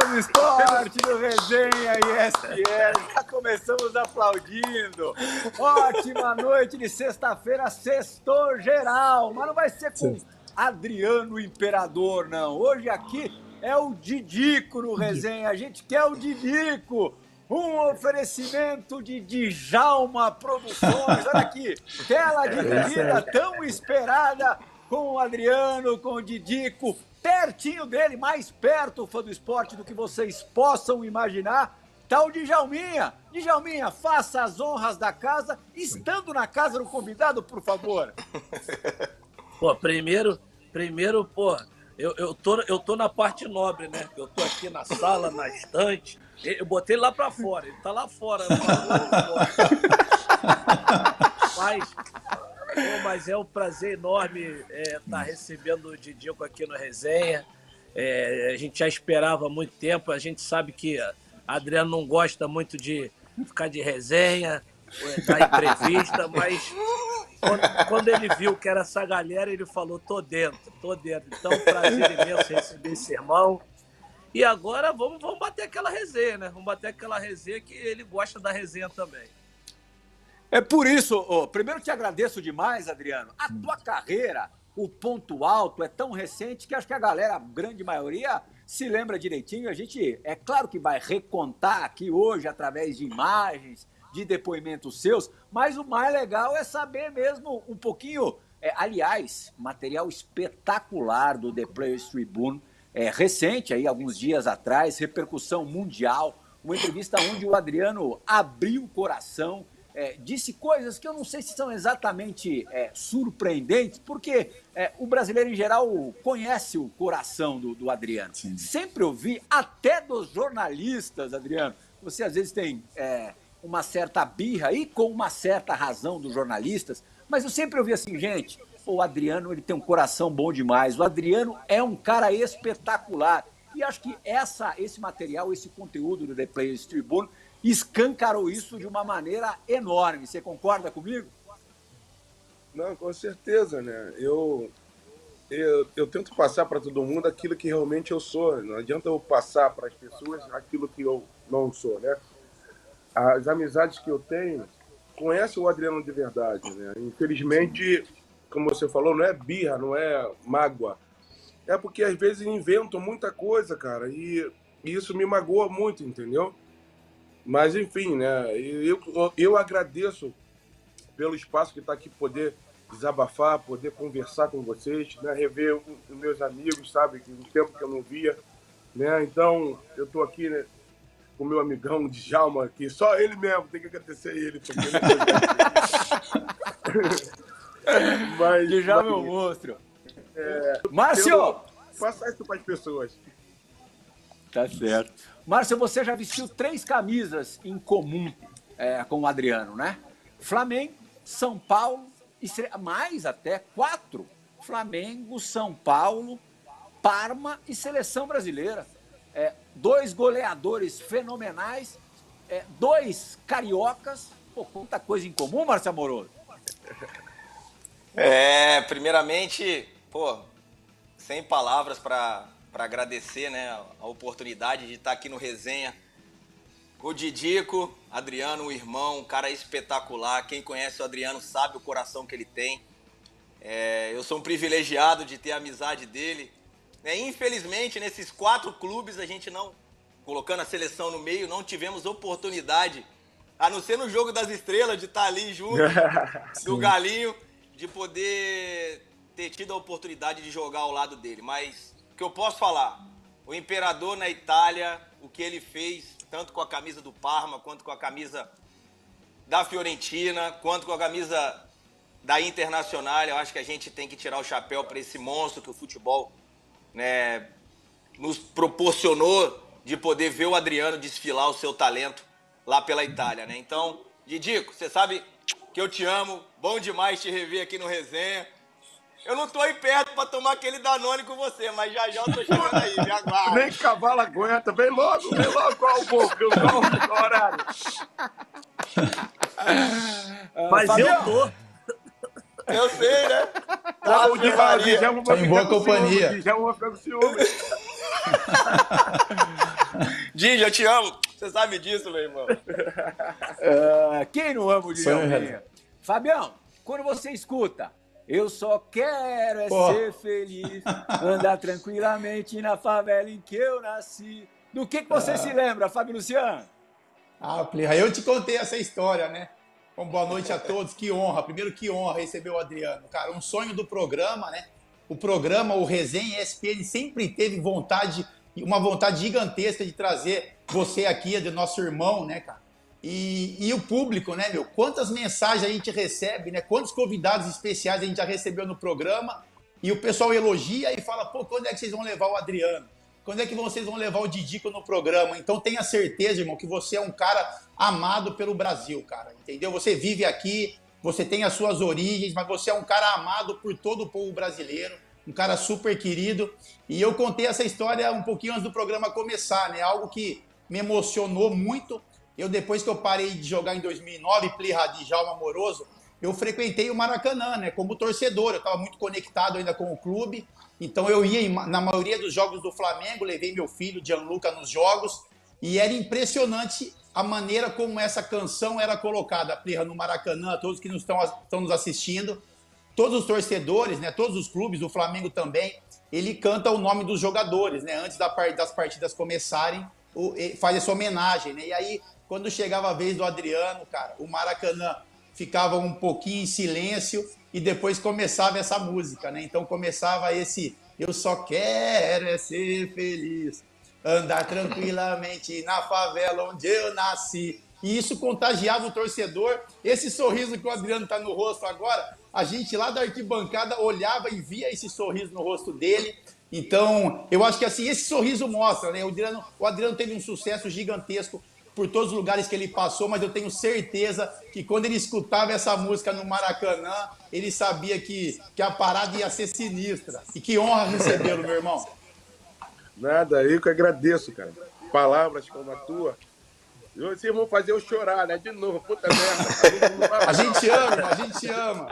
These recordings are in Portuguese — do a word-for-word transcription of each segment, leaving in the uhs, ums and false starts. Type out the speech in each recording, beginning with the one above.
do esporte do Resenha E S P N. Já começamos aplaudindo. Ótima noite de sexta-feira, sextou geral. Mas não vai ser com Adriano Imperador, não. Hoje aqui é o Didico no Resenha. A gente quer o Didico. Um oferecimento de Djalma Produções. Olha aqui, tela dividida tão esperada com o Adriano, com o Didico, pertinho dele, mais perto, fã do esporte, do que vocês possam imaginar. Tá o Djalminha. Djalminha, faça as honras da casa, estando na casa do convidado, por favor. Pô, primeiro, primeiro, pô, eu, eu, tô, eu tô na parte nobre, né? Eu tô aqui na sala, na estante. Eu botei ele lá pra fora, ele tá lá fora. Lá fora. Mas, pô, mas é um prazer enorme estar é, tá recebendo o Didico aqui no Resenha. É, a gente já esperava há muito tempo, a gente sabe que a Adriano não gosta muito de ficar de resenha, dar entrevista, mas quando, quando ele viu que era essa galera, ele falou, tô dentro, tô dentro. Então, prazer imenso receber esse irmão. E agora vamos, vamos bater aquela resenha, né? Vamos bater aquela resenha que ele gosta da resenha também. É por isso, oh, primeiro te agradeço demais, Adriano. A tua carreira, o ponto alto, é tão recente que acho que a galera, a grande maioria, se lembra direitinho. A gente, é claro que vai recontar aqui hoje através de imagens, de depoimentos seus, mas o mais legal é saber mesmo um pouquinho, é, aliás, material espetacular do The Players Tribune, É, recente, aí, alguns dias atrás, repercussão mundial, uma entrevista onde o Adriano abriu o coração, é, disse coisas que eu não sei se são exatamente é, surpreendentes, porque é, o brasileiro, em geral, conhece o coração do, do Adriano. Sim. Sempre ouvi, até dos jornalistas, Adriano, você às vezes tem é, uma certa birra, e com uma certa razão dos jornalistas, mas eu sempre ouvi assim, gente... O Adriano, ele tem um coração bom demais. O Adriano é um cara espetacular. E acho que essa, esse material, esse conteúdo do The Players Tribune escancarou isso de uma maneira enorme. Você concorda comigo? Não, com certeza, né? Eu, eu, eu tento passar para todo mundo aquilo que realmente eu sou. Não adianta eu passar para as pessoas aquilo que eu não sou, né? As amizades que eu tenho conhecem o Adriano de verdade, né? Infelizmente... Como você falou, não é birra, não é mágoa. É porque às vezes inventam muita coisa, cara, e isso me magoa muito, entendeu? Mas enfim, né? Eu, eu agradeço pelo espaço que está aqui, poder desabafar, poder conversar com vocês, né? Rever os meus amigos, sabe? Que um tempo que eu não via, né? Então, eu estou aqui, né, com o meu amigão Djalma, que só ele mesmo, tem que agradecer a ele. Porque ele... Mas, que já mas, meu monstro. É, Márcio! Passar isso para as pessoas. Tá certo. Márcio, você já vestiu três camisas em comum é, com o Adriano, né? Flamengo, São Paulo, e mais até quatro. Flamengo, São Paulo, Parma e Seleção Brasileira. É, dois goleadores fenomenais, é, dois cariocas. Pô, quanta coisa em comum, Márcio Amoroso. É, primeiramente, pô, sem palavras para agradecer, né, a oportunidade de estar aqui no Resenha. O Didico, Adriano, o irmão, um cara espetacular. Quem conhece o Adriano sabe o coração que ele tem. É, eu sou um privilegiado de ter a amizade dele. É, infelizmente, nesses quatro clubes, a gente não, colocando a seleção no meio, não tivemos oportunidade, a não ser no Jogo das Estrelas, de estar ali junto do Galinho, de poder ter tido a oportunidade de jogar ao lado dele. Mas o que eu posso falar, o Imperador na Itália, o que ele fez, tanto com a camisa do Parma, quanto com a camisa da Fiorentina, quanto com a camisa da Internacional, eu acho que a gente tem que tirar o chapéu para esse monstro que o futebol, né, nos proporcionou de poder ver o Adriano desfilar o seu talento lá pela Itália, né? Então, Didico, você sabe que eu te amo, bom demais te rever aqui no Resenha. Eu não tô aí perto pra tomar aquele Danone com você, mas já já eu tô chegando aí, me aguarda. Nem cavalo aguenta, vem logo, vem logo, qual o bom, qual o horário. Mas uh, eu tô. Eu sei, né? Tá, o Djalma tá em boa companhia. O Djalma vai ficar com ciúme. Didi, eu te amo. Você sabe disso, meu irmão. Uh, quem não ama o Didi Almeida? Fabião, quando você escuta, eu só quero é Pô. ser feliz, andar tranquilamente na favela em que eu nasci. Do que, que você ah. se lembra, Fábio Luciano? Ah, Plirra, eu te contei essa história, né? Bom, boa noite a todos, que honra. Primeiro, que honra receber o Adriano. Cara, um sonho do programa, né? O programa, o Resenha E S P N sempre teve vontade, uma vontade gigantesca de trazer você aqui, de nosso irmão, né, cara? E, e o público, né, meu? Quantas mensagens a gente recebe, né? Quantos convidados especiais a gente já recebeu no programa e o pessoal elogia e fala, pô, quando é que vocês vão levar o Adriano? Quando é que vocês vão levar o Didico no programa? Então tenha certeza, irmão, que você é um cara amado pelo Brasil, cara, entendeu? Você vive aqui, você tem as suas origens, mas você é um cara amado por todo o povo brasileiro, um cara super querido. E eu contei essa história um pouquinho antes do programa começar, né? Algo que me emocionou muito. Eu, depois que eu parei de jogar em dois mil e nove, Plirra, de Djalma Amoroso, eu frequentei o Maracanã, né? Como torcedor, eu estava muito conectado ainda com o clube. Então eu ia na maioria dos jogos do Flamengo, levei meu filho, Gianluca, nos jogos, e era impressionante a maneira como essa canção era colocada, Plirra, no Maracanã, todos que nos estão, estão nos assistindo, todos os torcedores, né, todos os clubes, o Flamengo também, ele canta o nome dos jogadores, né, antes da, das partidas começarem, o, faz essa homenagem, né, e aí, quando chegava a vez do Adriano, cara, o Maracanã ficava um pouquinho em silêncio, e depois começava essa música, né? Então começava esse eu só quero é ser feliz, andar tranquilamente na favela onde eu nasci. E isso contagiava o torcedor. Esse sorriso que o Adriano tá no rosto agora, a gente lá da arquibancada olhava e via esse sorriso no rosto dele. Então, eu acho que assim, esse sorriso mostra, né? O Adriano, o Adriano teve um sucesso gigantesco por todos os lugares que ele passou, mas eu tenho certeza que quando ele escutava essa música no Maracanã, ele sabia que, que a parada ia ser sinistra. E que honra recebê-lo, meu irmão. Nada, eu que agradeço, cara. Palavras como a tua. Vocês vão fazer eu chorar, né? De novo, puta merda. A gente ama, a gente ama.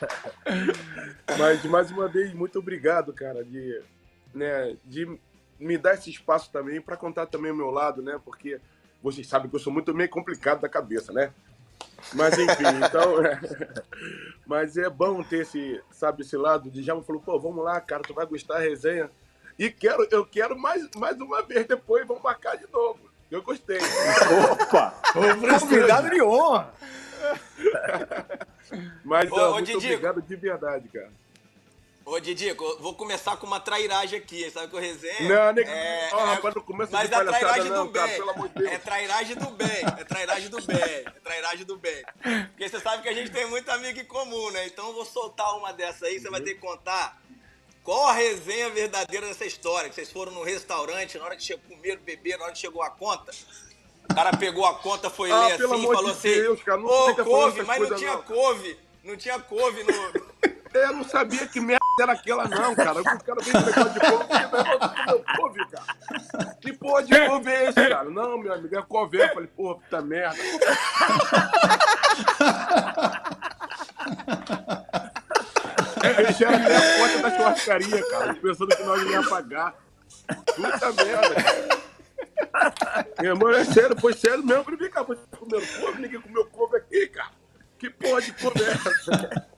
Mas, mais uma vez, muito obrigado, cara, de, né, de me dar esse espaço também para contar também o meu lado, né? Porque vocês sabem que eu sou muito meio complicado da cabeça, né? Mas, enfim, então... É... Mas é bom ter esse, sabe, esse lado. De já me falou, pô, vamos lá, cara, tu vai gostar da resenha. E quero, eu quero mais, mais uma vez depois, vamos marcar de novo. Eu gostei. Opa! Convidado de honra! Mas, ô, ó, ô, muito Didico. obrigado de verdade, cara. Ô, Didico, vou começar com uma trairagem aqui, sabe que eu resenho? Não, nem... é, oh, é, rapaz, não começa mas de é palhaçada trairagem não, do cara, bem. pelo amor de Deus. É trairagem do bem, é trairagem do bem, é trairagem do bem. Porque você sabe que a gente tem muito amigo em comum, né? Então eu vou soltar uma dessa aí, você vai ter que contar qual a resenha verdadeira dessa história. Que vocês foram no restaurante, na hora que chegou, comeram, beberam, na hora que chegou a conta, o cara pegou a conta, foi ah, ler assim e falou de Deus, assim, cara, não ô, fica couve, falando mas não coisa, tinha não. couve, não tinha couve no... Eu não sabia que merda era aquela, não, cara. O cara vem com negócio de couve, porque não é meu couve, cara. Que porra de couve é esse, cara? Não, meu amigo, é couve. Eu falei, porra, puta merda. Eles já até a porta da churrascaria, cara, pensando que nós não ia pagar. Puta merda, cara. Meu irmão, é sério, foi sério mesmo. Eu falei, vem cá, você tá comendo couve? Ninguém comeu couve aqui, cara. Que porra de couve é essa?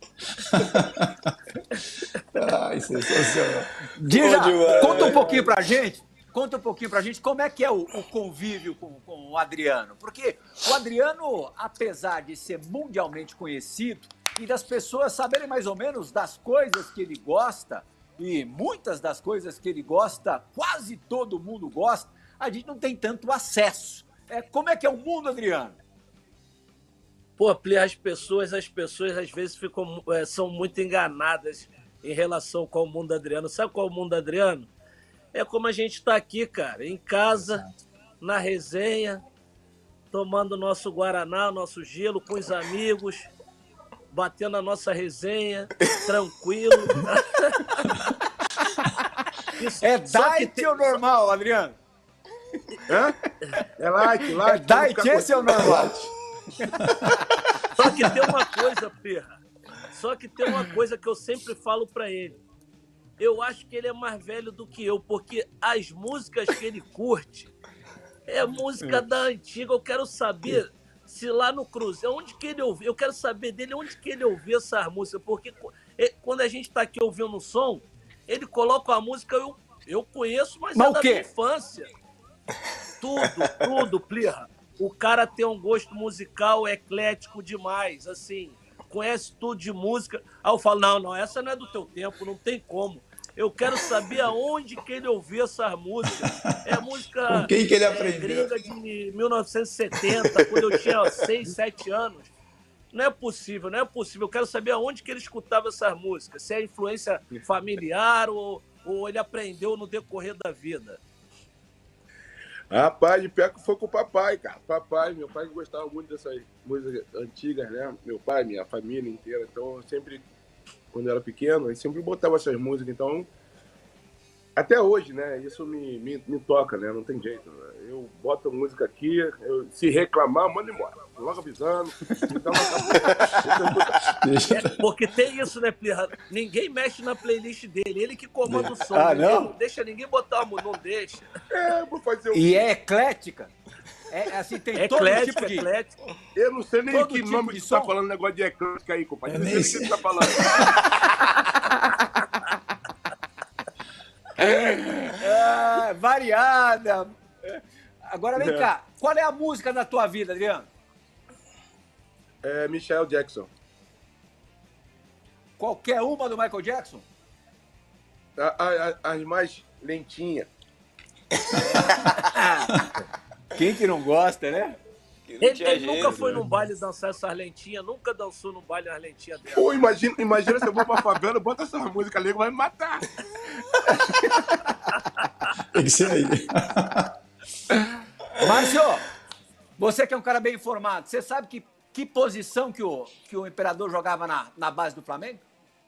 Ai, sensacional. Dija, conta um pouquinho pra gente, conta um pouquinho pra gente como é que é o, o convívio com, com o Adriano. Porque o Adriano, apesar de ser mundialmente conhecido e das pessoas saberem mais ou menos das coisas que ele gosta, e muitas das coisas que ele gosta, quase todo mundo gosta, a gente não tem tanto acesso. É, como é que é o mundo, Adriano? Pô, as pessoas, as pessoas às vezes ficam, é, são muito enganadas em relação com o mundo Adriano. Sabe qual é o mundo Adriano? É como a gente está aqui, cara, em casa, na resenha, tomando nosso Guaraná, nosso gelo, com os amigos, batendo a nossa resenha, tranquilo. Isso, é diet tem... ou normal, Adriano? Hã? É light, light. É diet, esse é o normal. Só que tem uma coisa, Perra. Só que tem uma coisa que eu sempre falo pra ele. Eu acho que ele é mais velho do que eu, porque as músicas que ele curte É música da antiga. Eu quero saber se lá no Cruzeiro, onde que ele ouviu. Eu quero saber dele onde que ele ouviu essas músicas. Porque quando a gente tá aqui ouvindo o som, ele coloca a música, eu, eu conheço, mas, mas é da minha infância. Tudo, tudo, Plirra. O cara tem um gosto musical eclético demais, assim, conhece tudo de música. Aí eu falo, não, não, essa não é do teu tempo, não tem como. Eu quero saber aonde que ele ouviu essa música. É música Com quem que ele é, aprendeu? gringa de mil novecentos e setenta, quando eu tinha seis, sete anos. Não é possível, não é possível. Eu quero saber aonde que ele escutava essas músicas. Se é influência familiar ou, ou ele aprendeu no decorrer da vida. Rapaz, de pior que foi com o papai, cara. Papai, meu pai gostava muito dessas músicas antigas, né? Meu pai, minha família inteira. Então, eu sempre, quando eu era pequeno, eu sempre botava essas músicas. Então, até hoje, né? Isso me, me, me toca, né? Não tem jeito. Né? Eu boto música aqui, eu, se reclamar, manda embora. Logo avisando. Então, é, porque tem isso, né, Plirra? Ninguém mexe na playlist dele. Ele que comanda o som. Ah, ninguém, não? não deixa ninguém botar a música, não deixa. É, vou fazer o... E é eclética? É, assim, tem é todo eclético, tipo de... eclético. Eu não sei nem todo que tipo nome de que você tá som. falando, negócio de eclética aí, compadre. Eu Eu não nem sei o que sei. você tá falando. É, variada. Agora vem cá, qual é a música da tua vida, Adriano? É Michael Jackson. Qualquer uma do Michael Jackson? A, a, a, as mais lentinhas. Quem que não gosta, né? Ele, ele nunca foi num baile dançar essas lentinhas, nunca dançou num baile as lentinhas dela. Pô, imagina, imagina se eu vou pra favela, bota essa música ali, vai me matar. Tem que ser aí. Márcio, você que é um cara bem informado, você sabe que, que posição que o, que o Imperador jogava na, na base do Flamengo?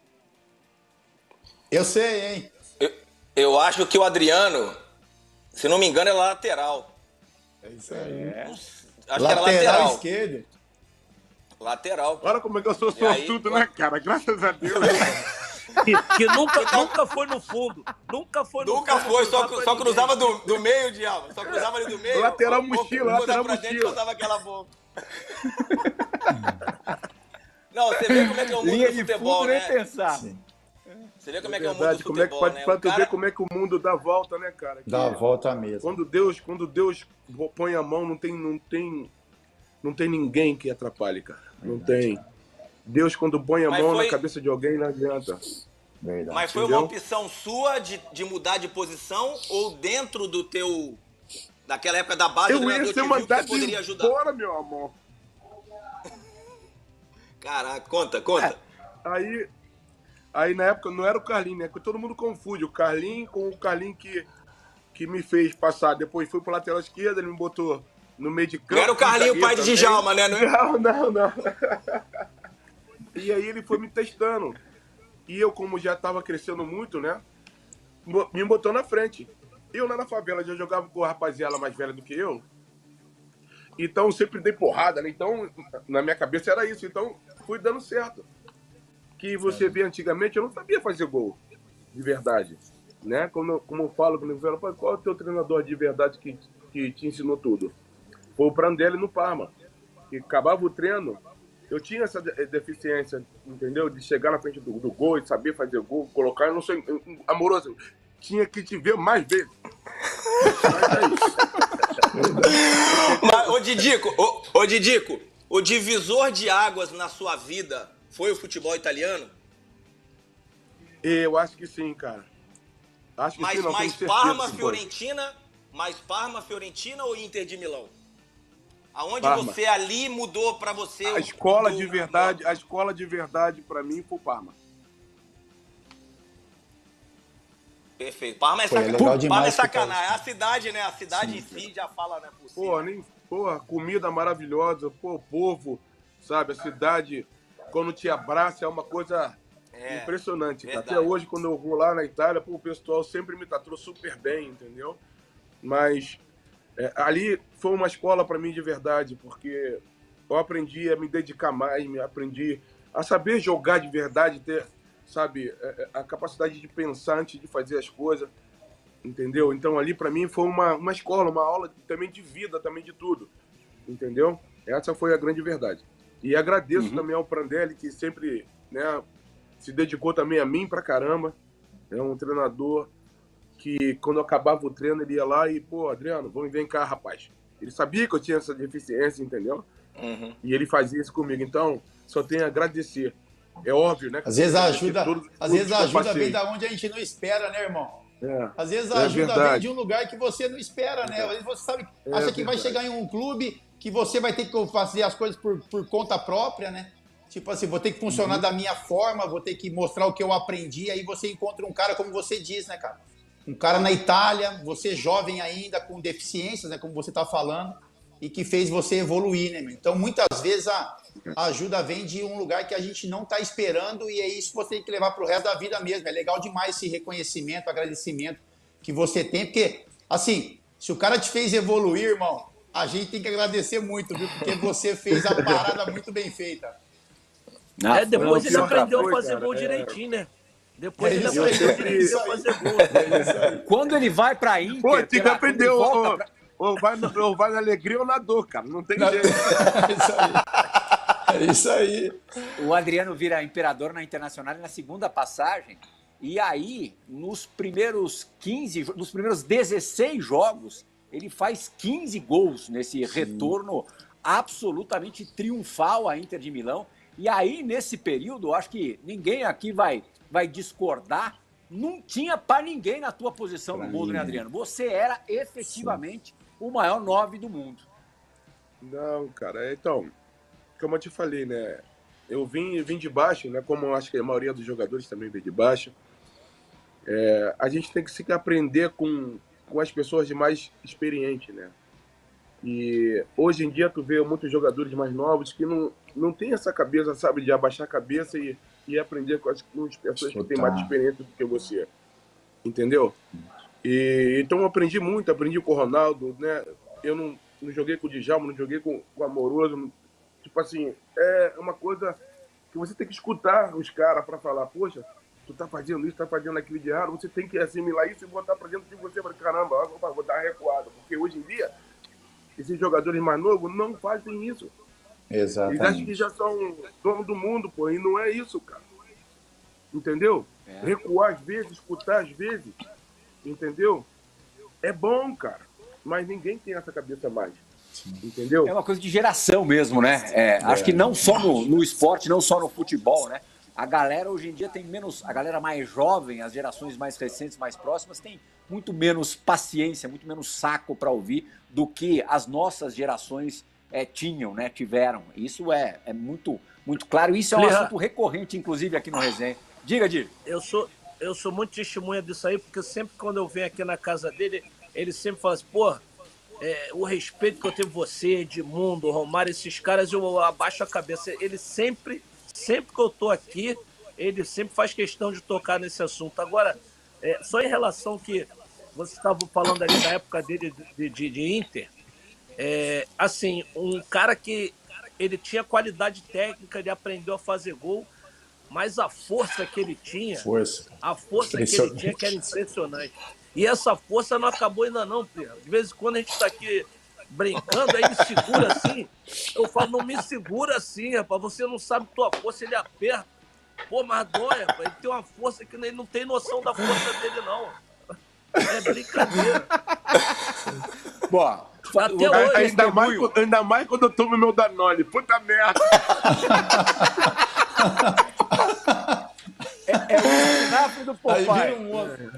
Eu sei, hein? Eu, eu acho que o Adriano, se não me engano, é lateral. É isso aí. É. Acho Lateral, que era lateral. esquerdo. Lateral. Olha como é que eu sou E aí, sortudo, pô? né, cara? Graças a Deus. Que, que nunca, nunca foi no fundo. Nunca foi no Nunca fundo. foi, só, cruzar pra só ninguém. cruzava do, do meio, diabo. Só cruzava ali do meio. Lateral Pô, pô, mochila, coisa lateral pra dentro, mochila. soltava aquela bomba. Não, você vê como é que é o mundo Linha do de futebol, fundo, nem né? pensar. Sim. Você vê como é que é o mundo Verdade, do como é que futebol, pode, né? pra O tu ver cara... como é que o mundo dá volta, né, cara? Que Dá a volta mesmo. Quando Deus, quando Deus põe a mão, não tem, não tem, não tem ninguém que atrapalhe, cara. Não tem. Deus, quando põe a Mas mão foi- na cabeça de alguém, não adianta. Verdade. Mas foi Entendeu? uma opção sua de, de mudar de posição ou dentro do teu... Daquela época da base, o Eu treinador ia te ser viu que mandado você poderia ajudar? embora, meu amor. Caraca, conta, conta. Aí, aí na época não era o Carlinhos, né? Que todo mundo confunde o Carlinhos com o Carlinhos que, que me fez passar. Depois fui pro lateral esquerdo, ele me botou no meio de campo. Não era o Carlinho, zagueiro pai de também. Djalma, né? Não, não, não. E aí ele foi me testando. E eu, como já estava crescendo muito, né? Me botou na frente. Eu lá na favela já jogava com a rapaziada mais velha do que eu. Então eu sempre dei porrada, né? Então, na minha cabeça era isso. Então, fui dando certo. Que você vê antigamente, eu não sabia fazer gol de verdade. Né? Como, como eu falo, quando eu falo, qual é o teu treinador de verdade que, que te ensinou tudo? Foi o Prandelli no Parma. Que acabava o treino, eu tinha essa de- deficiência, entendeu? De chegar na frente do, do gol e saber fazer gol, colocar, eu não sou amoroso. Tinha que te ver mais vezes. Mas é isso. Mas, ô Didico, ô, ô Didico, o divisor de águas na sua vida foi o futebol italiano? Eu acho que sim, cara. Acho que Mais, sim, não, mais tenho certeza Parma, que foi. Fiorentina, mais Parma, Fiorentina ou Inter de Milão? Aonde Parma. você ali mudou pra você? A o- escola do- de verdade, a escola de verdade pra mim foi o Parma. Perfeito. Parma é Pô, é sacanagem. legal demais Parma é escutar sacanagem. A cidade, né? A cidade em si já fala, né? Por si. Pô, nem, porra, comida maravilhosa, pô, o povo, sabe, a cidade, quando te abraça é uma coisa É, impressionante, cara. verdade. Até hoje, quando eu vou lá na Itália, pô, o pessoal sempre me tratou super bem, entendeu? Mas é, ali foi uma escola pra mim de verdade, porque eu aprendi a me dedicar mais, me aprendi a saber jogar de verdade, ter, sabe, é, é, a capacidade de pensar antes de fazer as coisas. entendeu? Então ali para mim foi uma, uma escola, uma aula também de vida, também de tudo, entendeu? Essa foi a grande verdade. E agradeço uhum. também ao Prandelli, que sempre, né, se dedicou também a mim pra caramba. É um treinador que, quando acabava o treino, ele ia lá e, pô, Adriano, vamos vem cá, rapaz. Ele sabia que eu tinha essa deficiência, entendeu? Uhum. E ele fazia isso comigo. Então, só tenho a agradecer. É óbvio, né? Às vezes a ajuda, às vezes a ajuda vem da onde a gente não espera, né, irmão? É, às vezes a é ajuda verdade. vem de um lugar que você não espera, né? Às vezes você sabe, é acha que verdade. vai chegar em um clube que você vai ter que fazer as coisas por, por conta própria, né? Tipo assim, vou ter que funcionar uhum. da minha forma, vou ter que mostrar o que eu aprendi, aí você encontra um cara, como você diz, né, cara? Um cara na Itália, você jovem ainda, com deficiências, né, como você tá falando, e que fez você evoluir, né, meu? Então, muitas vezes a, a ajuda vem de um lugar que a gente não tá esperando, e é isso que você tem que levar pro resto da vida mesmo. É legal demais esse reconhecimento, agradecimento que você tem, porque, assim, se o cara te fez evoluir, irmão, a gente tem que agradecer muito, viu? Porque você fez a parada muito bem feita. Ah, é, depois ele aprendeu a fazer gol direitinho, né? Depois ele aprendeu a fazer gol. Quando ele vai pra Inter... Pô, tinha que aprender ou, pra... ou, vai no, ou vai na alegria ou na dor, cara. Não tem não, jeito. É isso aí. É isso aí. O Adriano vira imperador na Internacional na segunda passagem. E aí, nos primeiros quinze, nos primeiros dezesseis jogos, ele faz quinze gols nesse Sim. retorno absolutamente triunfal à Inter de Milão. E aí, nesse período, eu acho que ninguém aqui vai, vai discordar, não tinha para ninguém na tua posição pra no mundo, mim, né, Adriano? Você era efetivamente Sim. o maior nove do mundo. Não, cara, então, como eu te falei, né, eu vim, vim de baixo, né, como eu acho que a maioria dos jogadores também vem de baixo, é, a gente tem que se aprender com, com as pessoas de mais experiente, né? E hoje em dia tu vê muitos jogadores mais novos que não, não tem essa cabeça, sabe, de abaixar a cabeça e, e aprender com as, com as pessoas que têm mais experiência do que você, entendeu? E, então eu aprendi muito, aprendi com o Ronaldo, né? Eu não, não joguei com o Djalma, não joguei com, com o Amoroso, tipo assim, é uma coisa que você tem que escutar os caras para falar, poxa, tu tá fazendo isso, tá fazendo aquilo de errado, você tem que assimilar isso e botar pra dentro de você, para caramba, opa, vou dar uma recuada, porque hoje em dia esses jogadores mais novos não fazem isso. Exatamente. Eles acham que já são dono do mundo, pô, e não é isso, cara. Entendeu? É. Recuar às vezes, escutar às vezes, entendeu? É bom, cara, mas ninguém tem essa cabeça mais. Entendeu? É uma coisa de geração mesmo, né? É, é. Acho que não só no, no esporte, não só no futebol, né? A galera hoje em dia tem menos, a galera mais jovem, as gerações mais recentes, mais próximas, tem muito menos paciência, muito menos saco para ouvir do que as nossas gerações é, tinham, né? Tiveram. Isso é, é muito, muito claro. Isso é um assunto recorrente, inclusive, aqui no Resenha. Diga, Dir. Eu sou, eu sou muito testemunha disso aí, porque sempre quando eu venho aqui na casa dele, ele sempre fala assim, pô, é, o respeito que eu tenho por você, Edmundo, Romário, esses caras, eu abaixo a cabeça. Ele sempre... Sempre que eu estou aqui, ele sempre faz questão de tocar nesse assunto. Agora, é, só em relação que você estava falando ali na época dele de, de, de Inter, é, assim, um cara que ele tinha qualidade técnica, ele aprendeu a fazer gol, mas a força que ele tinha, força. a força que ele tinha que era impressionante. E essa força não acabou ainda não, Pedro. De vez em quando a gente está aqui brincando, aí ele segura assim. Eu falo, não me segura assim, rapaz. Você não sabe tua força, ele aperta. Pô, mas dói, rapaz. Ele tem uma força que ele não tem noção da força dele, não. É brincadeira. Bom, até hoje. Ainda mais, ainda mais quando eu tomo meu Danone. Puta merda. é, é o espinafre do Popeye. Um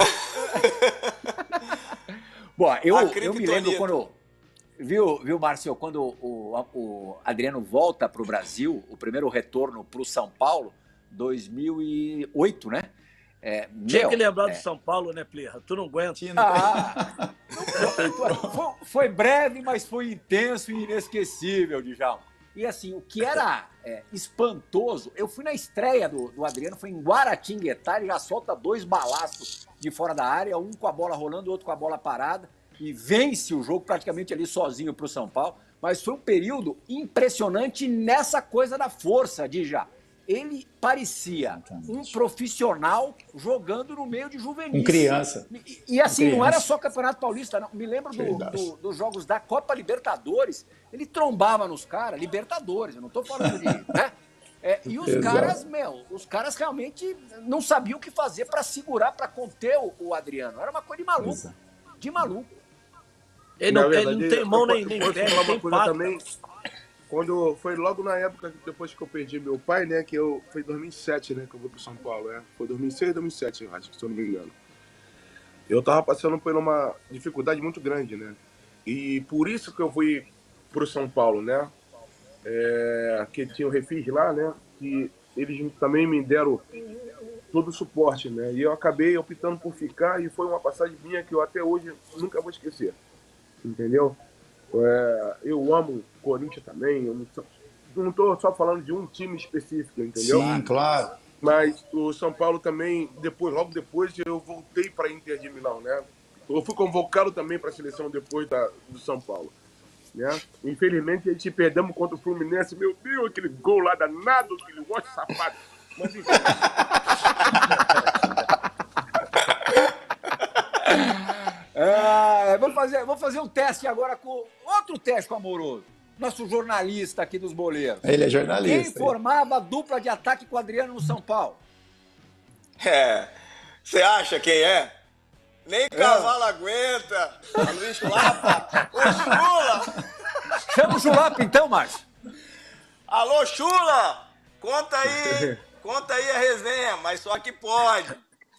Bom, eu, eu me lembro quando... Viu, viu, Márcio, quando o, o Adriano volta para o Brasil, o primeiro retorno para o São Paulo, dois mil e oito, né? É, Tinha meu, que lembrar é... do São Paulo, né, Plirra? Tu não aguenta. Ah, foi, foi breve, mas foi intenso e inesquecível, Djalma. E assim, o que era é, espantoso, eu fui na estreia do, do Adriano, foi em Guaratinguetá, ele já solta dois balaços de fora da área, um com a bola rolando, outro com a bola parada, e vence o jogo praticamente ali sozinho para o São Paulo. Mas foi um período impressionante nessa coisa da força, Djalma. ele parecia um profissional jogando no meio de juvenis. Com criança. E, e assim, criança. não era só Campeonato Paulista, não. Me lembro do, do, dos jogos da Copa Libertadores. Ele trombava nos caras, Libertadores, eu não tô falando de... Né? É, e os Exato. caras, meu, os caras realmente não sabiam o que fazer para segurar, para conter o, o Adriano. Era uma coisa de maluco. Exato. De maluco. Ele não, Na ele verdade, não tem mão eu nem, posso- nem posso pé, falar nem uma tem coisa pata. também. Quando foi logo na época, depois que eu perdi meu pai, né? Que eu, foi em dois mil e sete, né? Que eu vou pro São Paulo, né? Foi dois mil e seis, dois mil e sete, eu acho, se eu não me engano. Eu tava passando por uma dificuldade muito grande, né? E por isso que eu fui pro São Paulo, né? É, que tinha o Refis lá, né? Que eles também me deram todo o suporte, né? E eu acabei optando por ficar e foi uma passagem minha que eu até hoje nunca vou esquecer. Entendeu? É, eu amo o Corinthians também, eu não, só- não tô só falando de um time específico, entendeu? Sim, claro. Mas o São Paulo também, depois, logo depois, eu voltei para Inter de Milão, né? Eu fui convocado também para a seleção depois da, do São Paulo, né? Infelizmente, a gente perdemos contra o Fluminense. Meu Deus, aquele gol lá danado, aquele monte de safado. Mas enfim. É, vou, fazer, vou fazer um teste agora com... Outro teste com o Amoroso. Nosso jornalista aqui dos boleiros. Ele é Quem jornalista. formava a dupla de ataque com o Adriano no São Paulo? É. Você acha quem é? Nem cavalo aguenta. A Luiz Lapa. O Chula. Chama o Chulapa então, Márcio. Alô, Chula. Conta aí. Conta aí a resenha, mas só que pode.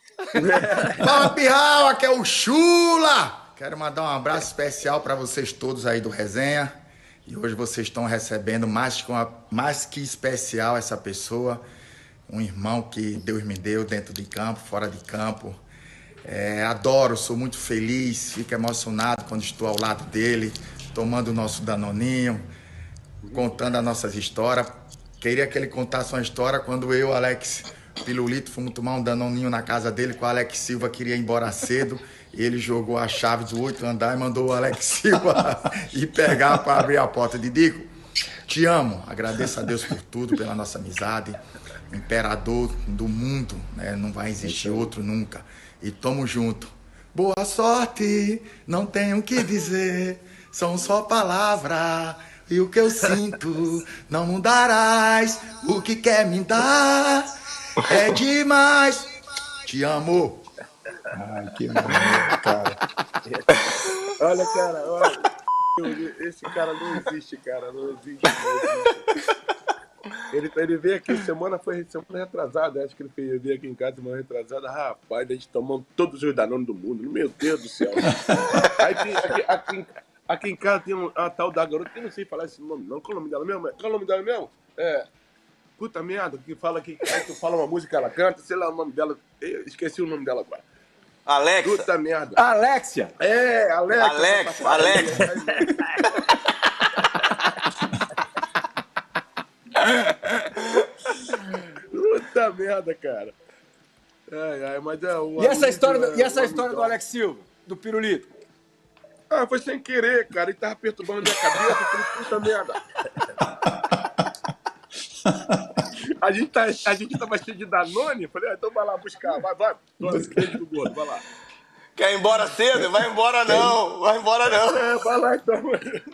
Fala, Pirral, aqui é o Chula! Quero mandar um abraço especial para vocês todos aí do Resenha. E hoje vocês estão recebendo mais que, uma, mais que especial essa pessoa, um irmão que Deus me deu dentro de campo, fora de campo. É, adoro, sou muito feliz, fico emocionado quando estou ao lado dele, tomando o nosso danoninho, contando as nossas histórias. Queria que ele contasse uma história quando eu, Alex Pilulito, fomos tomar um danoninho na casa dele, com o Alex Silva queria ir embora cedo. Ele jogou a chave do oito andar e mandou o Alex Silva ir pegar para abrir a porta. Didico, te amo, agradeço a Deus por tudo, pela nossa amizade. Imperador do mundo, né? Não vai existir outro nunca. E tamo junto. Boa sorte, não tenho o que dizer, são só palavras. E o que eu sinto, não mudarás. O que quer me dar é demais. Te amo. Ai, que maneiro, cara. Olha, cara, olha. Esse cara não existe, cara. Não existe, não existe. Ele, ele veio aqui semana, foi semana retrasada. Acho que ele veio veio aqui em casa semana retrasada. Rapaz, a gente tomando todos os danones do mundo. Meu Deus do céu. Aí tem, aqui, aqui, aqui em casa tem um, a tal da garota, que eu não sei falar esse nome, não. Qual é o nome dela mesmo? Qual é o nome dela mesmo? É. Puta merda, que fala que aí tu fala uma música, ela canta, sei lá o nome dela. Eu esqueci o nome dela agora. Alexa. Puta merda. Alexia. É, Alex. Alex, Alex. Puta merda, cara. Ai, ai, mas é o E essa história, do, amigo, e essa o história do amigão. Alex Silva, do Pirulito? Ah, foi sem querer, cara. Ele tava perturbando minha cabeça. Eu falei, puta merda. A gente, tá, a gente tava cheio de Danone. Falei, ah, então vai lá buscar. Vai, vai. Beijo do gordo, vai lá. Quer ir embora cedo? Vai embora não. Vai embora não. É, vai lá então.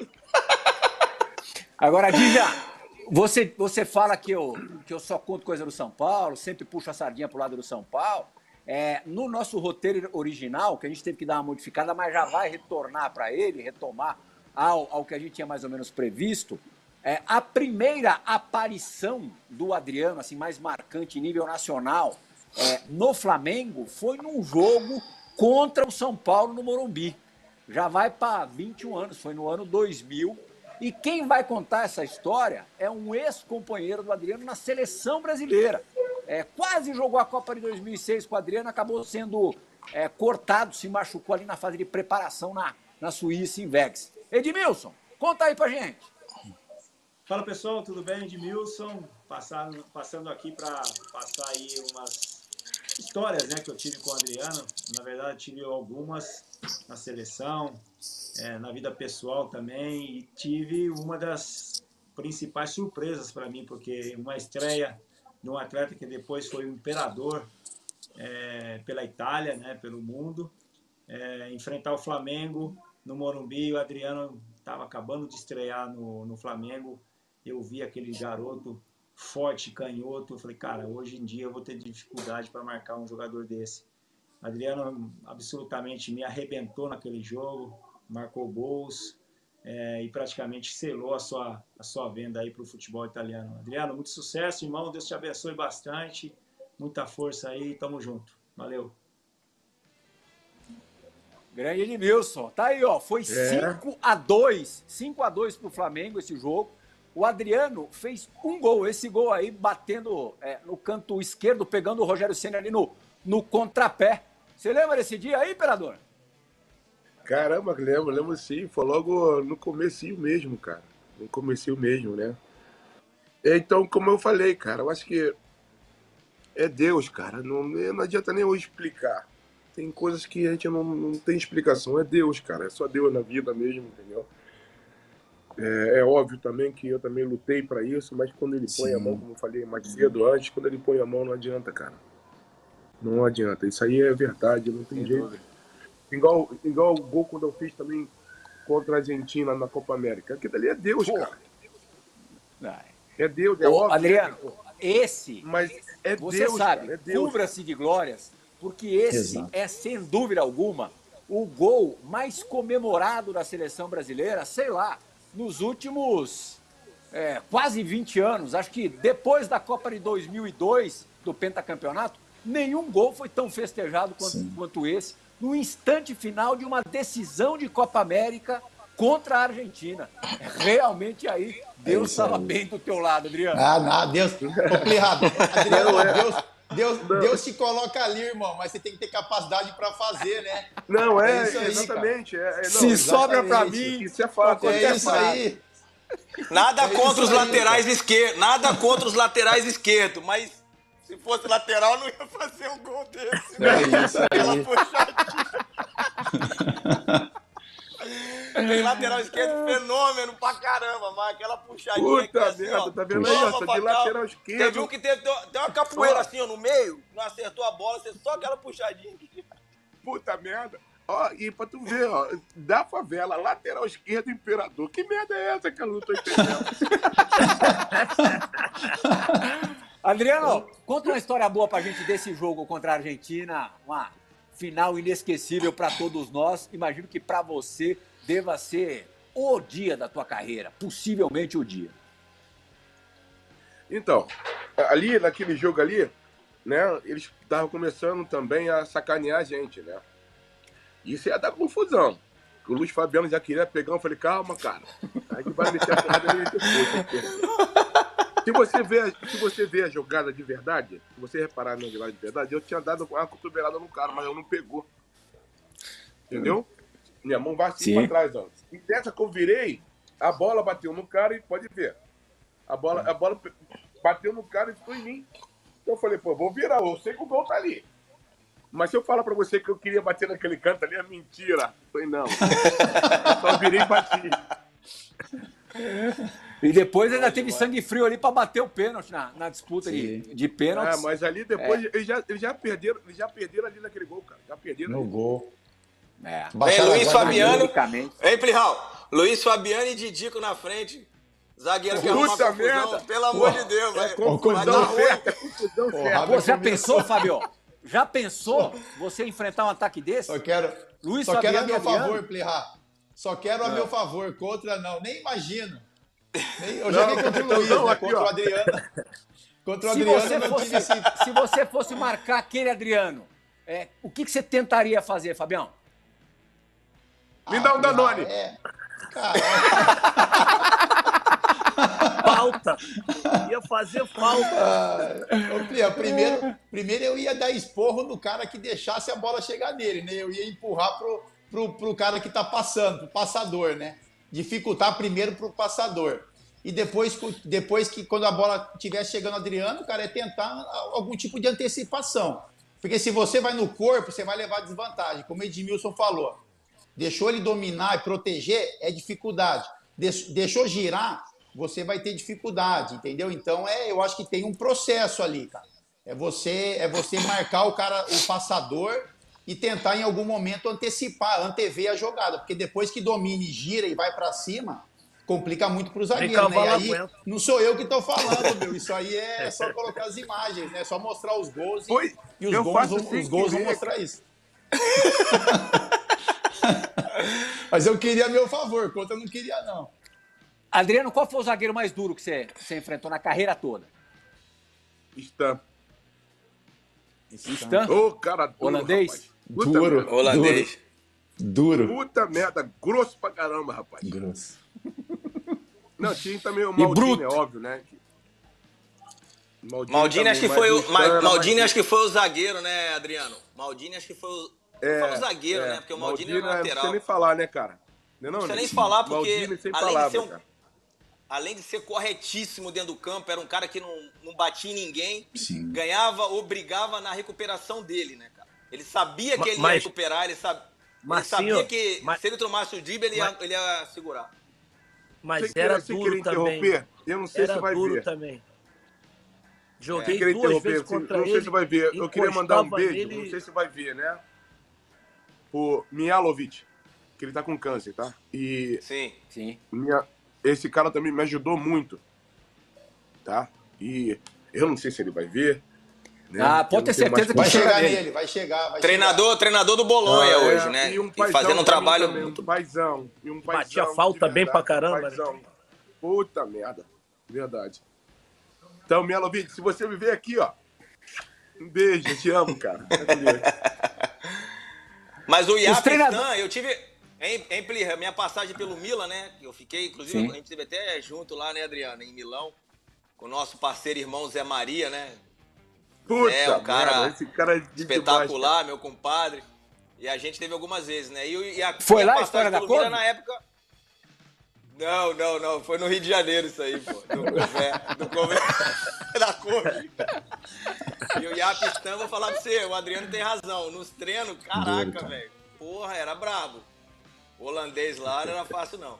Agora, Dija, você, você fala que eu, que eu só conto coisa do São Paulo, sempre puxo a sardinha pro lado do São Paulo. É, no nosso roteiro original, que a gente teve que dar uma modificada, mas já vai retornar para ele, retomar ao, ao que a gente tinha mais ou menos previsto, é, a primeira aparição do Adriano, assim, mais marcante em nível nacional, é, no Flamengo, foi num jogo contra o São Paulo no Morumbi. Já vai para vinte e um anos, foi no ano dois mil. E quem vai contar essa história é um ex-companheiro do Adriano na seleção brasileira. É, quase jogou a Copa de dois mil e seis com o Adriano, acabou sendo é, cortado, se machucou ali na fase de preparação na, na Suíça, em Vegas. Edmilson, conta aí pra gente. Fala pessoal, tudo bem? Edmilson, passando, passando aqui para passar aí umas histórias, né, que eu tive com o Adriano. Na verdade, tive algumas na seleção, é, na vida pessoal também, e tive uma das principais surpresas para mim, porque uma estreia de um atleta que depois foi um imperador é, pela Itália, né, pelo mundo. É, enfrentar o Flamengo no Morumbi, o Adriano estava acabando de estrear no, no Flamengo, eu vi aquele garoto forte, canhoto, eu falei, cara, hoje em dia eu vou ter dificuldade para marcar um jogador desse. Adriano absolutamente me arrebentou naquele jogo, marcou gols é, e praticamente selou a sua, a sua venda aí para o futebol italiano. Adriano, muito sucesso, irmão, Deus te abençoe bastante, muita força aí, tamo junto, valeu. Grande Edmilson. Tá aí, ó. Foi É. cinco a dois. cinco a dois pro Flamengo esse jogo. O Adriano fez um gol. Esse gol aí batendo é, no canto esquerdo, pegando o Rogério Ceni ali no, no contrapé. Você lembra desse dia aí, Imperador? Caramba, lembro, lembro sim. Foi logo no comecinho mesmo, cara. No comecinho mesmo, né? Então, como eu falei, cara, eu acho que é Deus, cara. Não, não adianta nem eu explicar. Tem coisas que a gente não, não tem explicação. É Deus, cara. É só Deus na vida mesmo, entendeu? É, é óbvio também que eu também lutei pra isso, mas quando ele põe Sim. a mão, como eu falei mais cedo antes, quando ele põe a mão não adianta, cara. Não adianta. Isso aí é verdade, não tem Sem jeito. dúvida. Igual, igual o gol quando eu fiz também contra a Argentina na Copa América. Aquilo ali é Deus, Pô. cara. Ai. É Deus, é Ô, óbvio. Adriano, esse, Mas é você Deus, sabe, cara. É Deus. cubra-se de glórias, porque esse Exato. é, sem dúvida alguma, o gol mais comemorado da seleção brasileira, sei lá, nos últimos é, quase vinte anos. Acho que depois da Copa de dois mil e dois, do pentacampeonato, nenhum gol foi tão festejado quanto, quanto esse, no instante final de uma decisão de Copa América contra a Argentina. Realmente aí, Deus isso estava aí. bem do teu lado, Adriano. Ah, não, Deus. Ô, Plirrado, Adriano, Não, é. Deus, Deus, Deus te coloca ali, irmão, mas você tem que ter capacidade pra fazer, né? Não, é, É isso aí, exatamente. É, é, não, Se exatamente. sobra pra mim, Isso é fato. É isso aí. Nada É contra isso os aí, laterais esquerdos. Nada contra os laterais esquerdos, mas se fosse lateral, eu não ia fazer um gol desse. É isso Aquela aí. puxadinha. Tem lateral esquerdo fenômeno pra caramba, mas aquela puxadinha aqui Puta assim, merda, ó, tá vendo toma aí, ó? pra De cá. lateral Você esquerdo. viu que teve, tem uma capoeira Ó. assim, ó, no meio, não acertou a bola, você só aquela puxadinha aqui. Puta merda. Ó, e pra tu ver, ó, da favela, lateral esquerdo, imperador. Que merda é essa que eu não tô entendendo? Adriano, conta uma história boa pra gente desse jogo contra a Argentina, uma final inesquecível pra todos nós. Imagino que pra você deva ser o dia da tua carreira, possivelmente o dia. Então, ali, naquele jogo ali, né, eles estavam começando também a sacanear a gente, né? Isso ia dar confusão. O Luiz Fabiano já queria pegar, eu falei, calma, cara. A gente vai meter a porrada nele depois. Se você vê, se você vê a jogada de verdade, se você reparar na jogada de verdade, eu tinha dado uma cotovelada no cara, mas eu não pegou. Entendeu? Minha mão vai assim Sim. pra trás, ó. E dessa que eu virei, a bola bateu no cara e pode ver. A bola, a bola bateu no cara e ficou em mim. Então eu falei, pô, vou virar, eu sei que o gol tá ali. Mas se eu falar pra você que eu queria bater naquele canto ali, é mentira. Eu falei, não. Eu só virei e bati. E depois ainda teve sangue frio ali pra bater o pênalti na, na disputa de, Sim. de pênaltis. Ah, mas ali depois, eles, já, eles, já perderam, eles já perderam ali naquele gol, cara. Já perderam No ali. gol. É. Vem Baixaram Luiz a guarda Fabiano. Ironicamente. Hein, Plihal? Luiz Fabiano e Didico na frente. Zagueiro que arruma Puta confusão, merda. pelo amor Pô, de Deus. É vai- vai confusão dar ruim. certa, é confusão Porra, certa. Pô, já começou. pensou, Fabio? Já pensou você enfrentar um ataque desse? Só quero, Luiz só quero a Fabiano meu e Adriano? favor, Plirra. Só quero a meu favor. Contra não, nem imagino. Nem, eu Não, joguei contra o não, Luiz, não, né? aqui, Contra ó. o Adriano. Contra o Se Adriano, você, eu não fosse, tive esse... se você fosse marcar aquele Adriano, é, o que, que você tentaria fazer, Fabião? Me dá um Plirra, Danone. É. Cara, Falta. Ia fazer falta. ah, ô, Plirra, primeiro, primeiro eu ia dar esporro no cara que deixasse a bola chegar nele, né? Eu ia empurrar pro, pro, pro cara que tá passando, pro passador, né? Dificultar primeiro pro passador. E depois, depois que quando a bola estiver chegando ao Adriano, cara, é tentar algum tipo de antecipação. Porque se você vai no corpo, você vai levar desvantagem, como o Edmilson falou. Deixou ele dominar e proteger, é dificuldade. Deixou girar, você vai ter dificuldade, entendeu? Então, é, eu acho que tem um processo ali, cara. É você, é você marcar o cara, o passador, e tentar em algum momento antecipar, antever a jogada, porque depois que domina e gira e vai para cima, complica muito para o zagueiro, né? E aí, não sou eu que estou falando, meu. Isso aí é só colocar as imagens, né? É só mostrar os gols e, Oi, e os eu gols, faço vão, sem os gols vão querer, mostrar isso. Mas eu queria a meu favor, contra eu não queria, não. Adriano, qual foi o zagueiro mais duro que você, que você enfrentou na carreira toda? Stan. Stan? Ô, cara duro, Holandês? rapaz. Puta Duro. merda. Holandês. Duro. Puta merda, grosso pra caramba, rapaz. Grosso. Não, tinha também o E Maldini, bruto. é óbvio, né? Maldini, Maldini também, acho que mas foi o o Stan Ma- era Maldini mais- acho que foi o zagueiro, né, Adriano? Maldini acho que foi o, É, foi o zagueiro, é, né? Porque o Maldini, era Não lateral. precisa nem falar, né, cara? Não, é não, Não precisa né? nem falar, porque Maldini sem além de palavras, ser um- cara. Além de ser corretíssimo dentro do campo, era um cara que não, não batia em ninguém, Sim. ganhava ou brigava na recuperação dele, né, cara? Ele sabia que Ma- ele ia mas- recuperar, ele, sab... ele Marcinho, sabia que mas- se ele tomasse o drible, ele ia, mas- ele ia segurar. Mas Sem querer- era sem duro querer também. interromper, eu não sei Era se vai duro ver. também. Sem Joguei querer duas interromper, vezes assim, contra não ele. sei se vai ver. Eu queria mandar um encostava beijo, nele- não sei se vai ver, né? Pro Mialovic, que ele tá com câncer, tá? E Sim. Sim. minha, esse cara também me ajudou muito, tá? E eu não sei se ele vai ver. Né? Ah, pode Eu ter não tenho certeza mais que Vai chega chegar nele. nele, vai chegar. Vai Treinador, treinador do Bolonha Ah, hoje, é, né? E, um E paizão fazendo um pra mim trabalho também, muito um paizão, e um paizão batia falta de bem pra verdade, um caramba, né? paizão. Puta merda, verdade. Então, Mialovic, se você me ver aqui, ó, um beijo, eu te amo, cara. Mas o Iap treinador- Stan, eu tive. Em, em Plirra, minha passagem pelo Milan, né? Eu fiquei, inclusive, Sim. a gente esteve até junto lá, né, Adriano, em Milão, com o nosso parceiro irmão Zé Maria, né? Puta É, o cara merda, esse cara é de Espetacular, meu compadre. E a gente teve algumas vezes, né? E, o- e a Foi minha lá a passagem história da pelo Milan couve? na época. Não, não, não. Foi no Rio de Janeiro isso aí, pô. Do Cové. Do Cové. Da couve. E o Iap Stan, vou falar pra você, o Adriano tem razão. Nos treinos, caraca, velho. Porra, era brabo. O holandês lá não era fácil, não.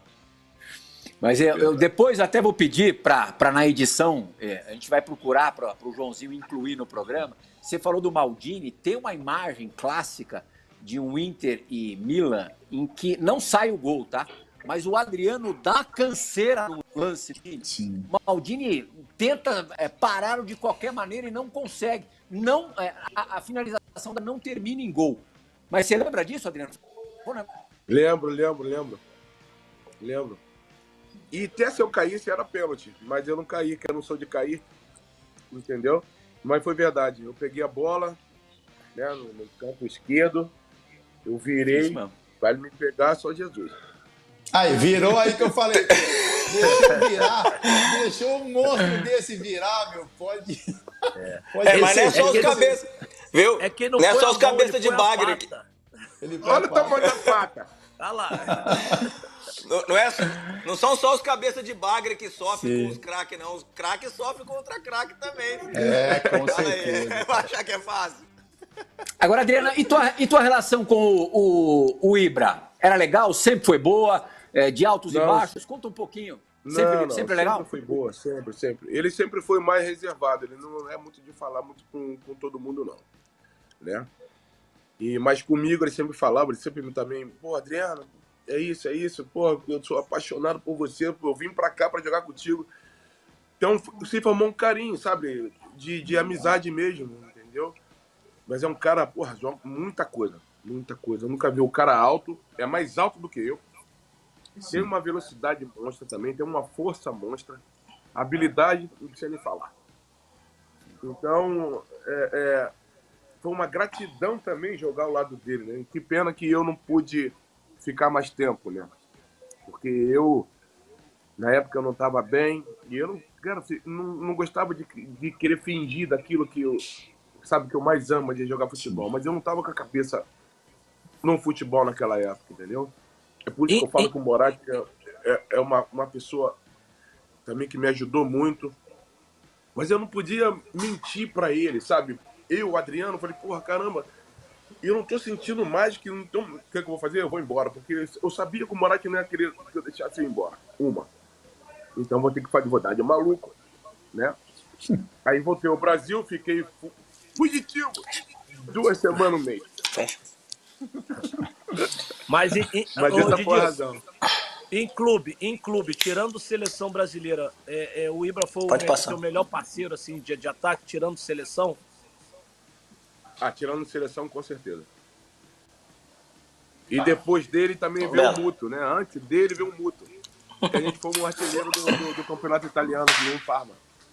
Mas eu, eu depois até vou pedir para na edição, é, a gente vai procurar para o Joãozinho incluir no programa. Você falou do Maldini, tem uma imagem clássica de um Inter e Milan em que não sai o gol, tá? Mas o Adriano dá canseira no lance. Sim. O Maldini tenta é, parar de qualquer maneira e não consegue. Não, é, a, a finalização não termina em gol. Mas você lembra disso, Adriano? Pô, né? Lembro, lembro, lembro. Lembro. E até se eu caísse era pênalti, mas eu não caí, que eu não sou de cair, entendeu? Mas foi verdade, eu peguei a bola, né, no, no campo esquerdo, eu virei, Isso mesmo. vai me pegar só Jesus. Aí, virou aí que eu falei. Deixou virar. Deixou um monstro desse virar, meu. Pode. Pode É, mas não é ser. só os que- cabeças. Viu? É que não, não é foi só a os mão, cabeças ele de foi a bagre. aqui. pata. Ele Olha o vai- tamanho da faca. Olha lá. Não, não, é, não são só os cabeças de bagre que sofrem Sim. com os craques, não. Os craques sofrem contra craque também. É, com Fala aí, certeza. vai achar que é fácil. Agora, Adriana, e tua, e tua relação com o, o, o Ibra? Era legal? Sempre foi boa? É, de altos e Não. baixos? Conta um pouquinho. Sempre, Não, não, sempre legal? Sempre foi boa, sempre, sempre. Ele sempre foi mais reservado, ele não é muito de falar muito com, com todo mundo, não. Né? E, mas comigo ele sempre falava, ele sempre também, pô, Adriano, é isso, é isso, pô, eu sou apaixonado por você, pô, eu vim pra cá pra jogar contigo. Então se formou um carinho, sabe, de, de amizade mesmo, entendeu? Mas é um cara, porra, joga muita coisa, muita coisa. Eu nunca vi o cara alto, é mais alto do que eu. Tem uma velocidade monstra também, tem uma força monstra, habilidade, não precisa nem falar. Então, é, é, foi uma gratidão também jogar ao lado dele, né? Que pena que eu não pude ficar mais tempo, né? Porque eu, na época, eu não estava bem e eu não, cara, não, não gostava de, de querer fingir daquilo que eu, sabe, que eu mais amo de jogar futebol, mas eu não estava com a cabeça no futebol naquela época, entendeu? É por isso E- que eu falo e- que o Moraes é, é, é uma, uma pessoa também que me ajudou muito. Mas eu não podia mentir pra ele, sabe? Eu, Adriano, falei, porra, caramba, eu não tô sentindo mais que... Então, o que, é que eu vou fazer? Eu vou embora. Porque eu sabia que o Moraes não ia querer que eu deixasse eu ir embora. Uma. Então vou ter que fazer, vou dar de maluco, né? Aí voltei ao Brasil, fiquei fu- fugitivo. Duas semanas no mês. Mas em, em, Mas ô, essa Didi, foi a razão. em clube, em clube, tirando seleção brasileira, é, é, o Ibra foi o Pode me- passar. teu melhor parceiro assim, de, de ataque, tirando seleção? Ah, tirando seleção, com certeza. E depois dele também veio o Belo. Muto, né? Antes dele veio o Muto. Que a gente foi um artilheiro do, do, do campeonato italiano, no Parma.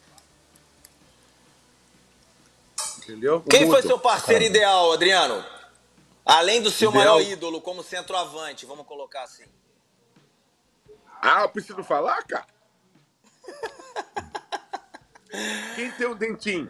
Entendeu? O Quem foi Muto. seu parceiro ideal, Adriano? Além do seu Ideal? maior ídolo como centroavante, vamos colocar assim. Ah, eu preciso falar, cara? Quem tem o dentinho?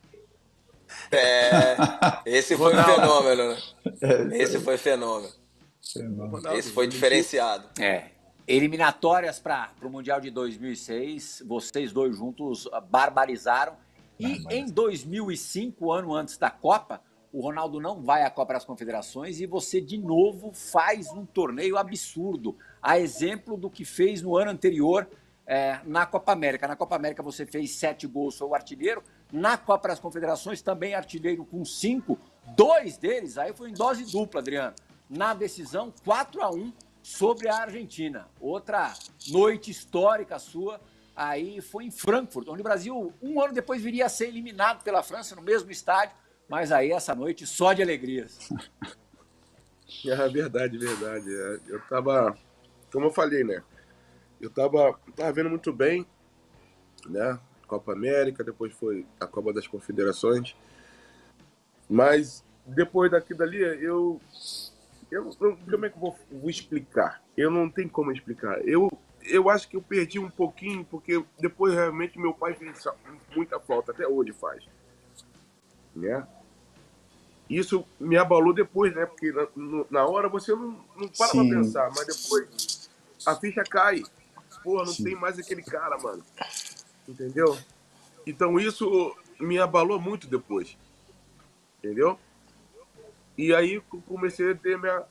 É, esse foi um Ronaldo. fenômeno, né? Esse foi fenômeno. Ronaldo, Esse foi o dentinho. diferenciado. É. Eliminatórias para o Mundial de dois mil e seis, vocês dois juntos ah, barbarizaram. E em dois mil e cinco, ano antes da Copa, o Ronaldo não vai à Copa das Confederações e você, de novo, faz um torneio absurdo. A exemplo do que fez no ano anterior é, na Copa América. Na Copa América você fez sete gols, foi o artilheiro. Na Copa das Confederações também artilheiro com cinco. Dois deles, aí foi em dose dupla, Adriano. Na decisão, quatro a um sobre a Argentina. Outra noite histórica sua, aí foi em Frankfurt, onde o Brasil, um ano depois, viria a ser eliminado pela França no mesmo estádio, mas aí essa noite só de alegrias. É verdade, verdade. É, eu tava, como eu falei, né? Eu tava, tava vendo muito bem, né? Copa América, depois foi a Copa das Confederações. Mas depois daquilo dali, eu, eu, eu como é que eu vou, vou explicar? Eu não tenho como explicar. Eu, eu acho que eu perdi um pouquinho, porque depois realmente meu pai fez muita falta, até hoje faz, né? Isso me abalou depois, né? Porque na, no- na hora você não, não para pra Sim. pensar, mas depois a ficha cai. Porra, não Sim. tem mais aquele cara, mano. Entendeu? Então isso me abalou muito depois. Entendeu? E aí eu comecei a ter minha.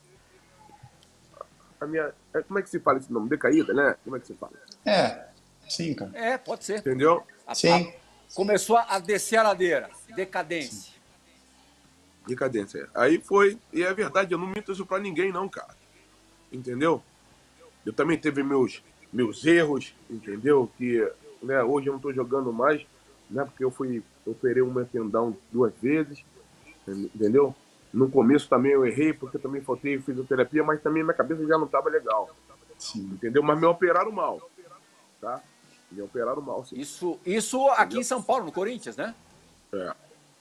A minha. é, Como é que se fala esse nome? Decaída, né? Como é que se fala? É, sim, cara. É, pode ser. Entendeu? A- Sim. a- começou a descer a ladeira, decadência. Decadência. Aí foi. E é verdade, eu não minto isso pra ninguém, não, cara. Entendeu? Eu também teve meus, meus erros, entendeu? Que né, hoje eu não tô jogando mais, né? Porque eu fui. Eu operei um meu tendão duas vezes, entendeu? No começo também eu errei, porque eu também faltei fisioterapia, mas também minha cabeça já não tava legal. Sim. Entendeu? Mas me operaram mal. Tá? Me operaram mal, sim. Isso, isso aqui em São Paulo, no Corinthians, né? É.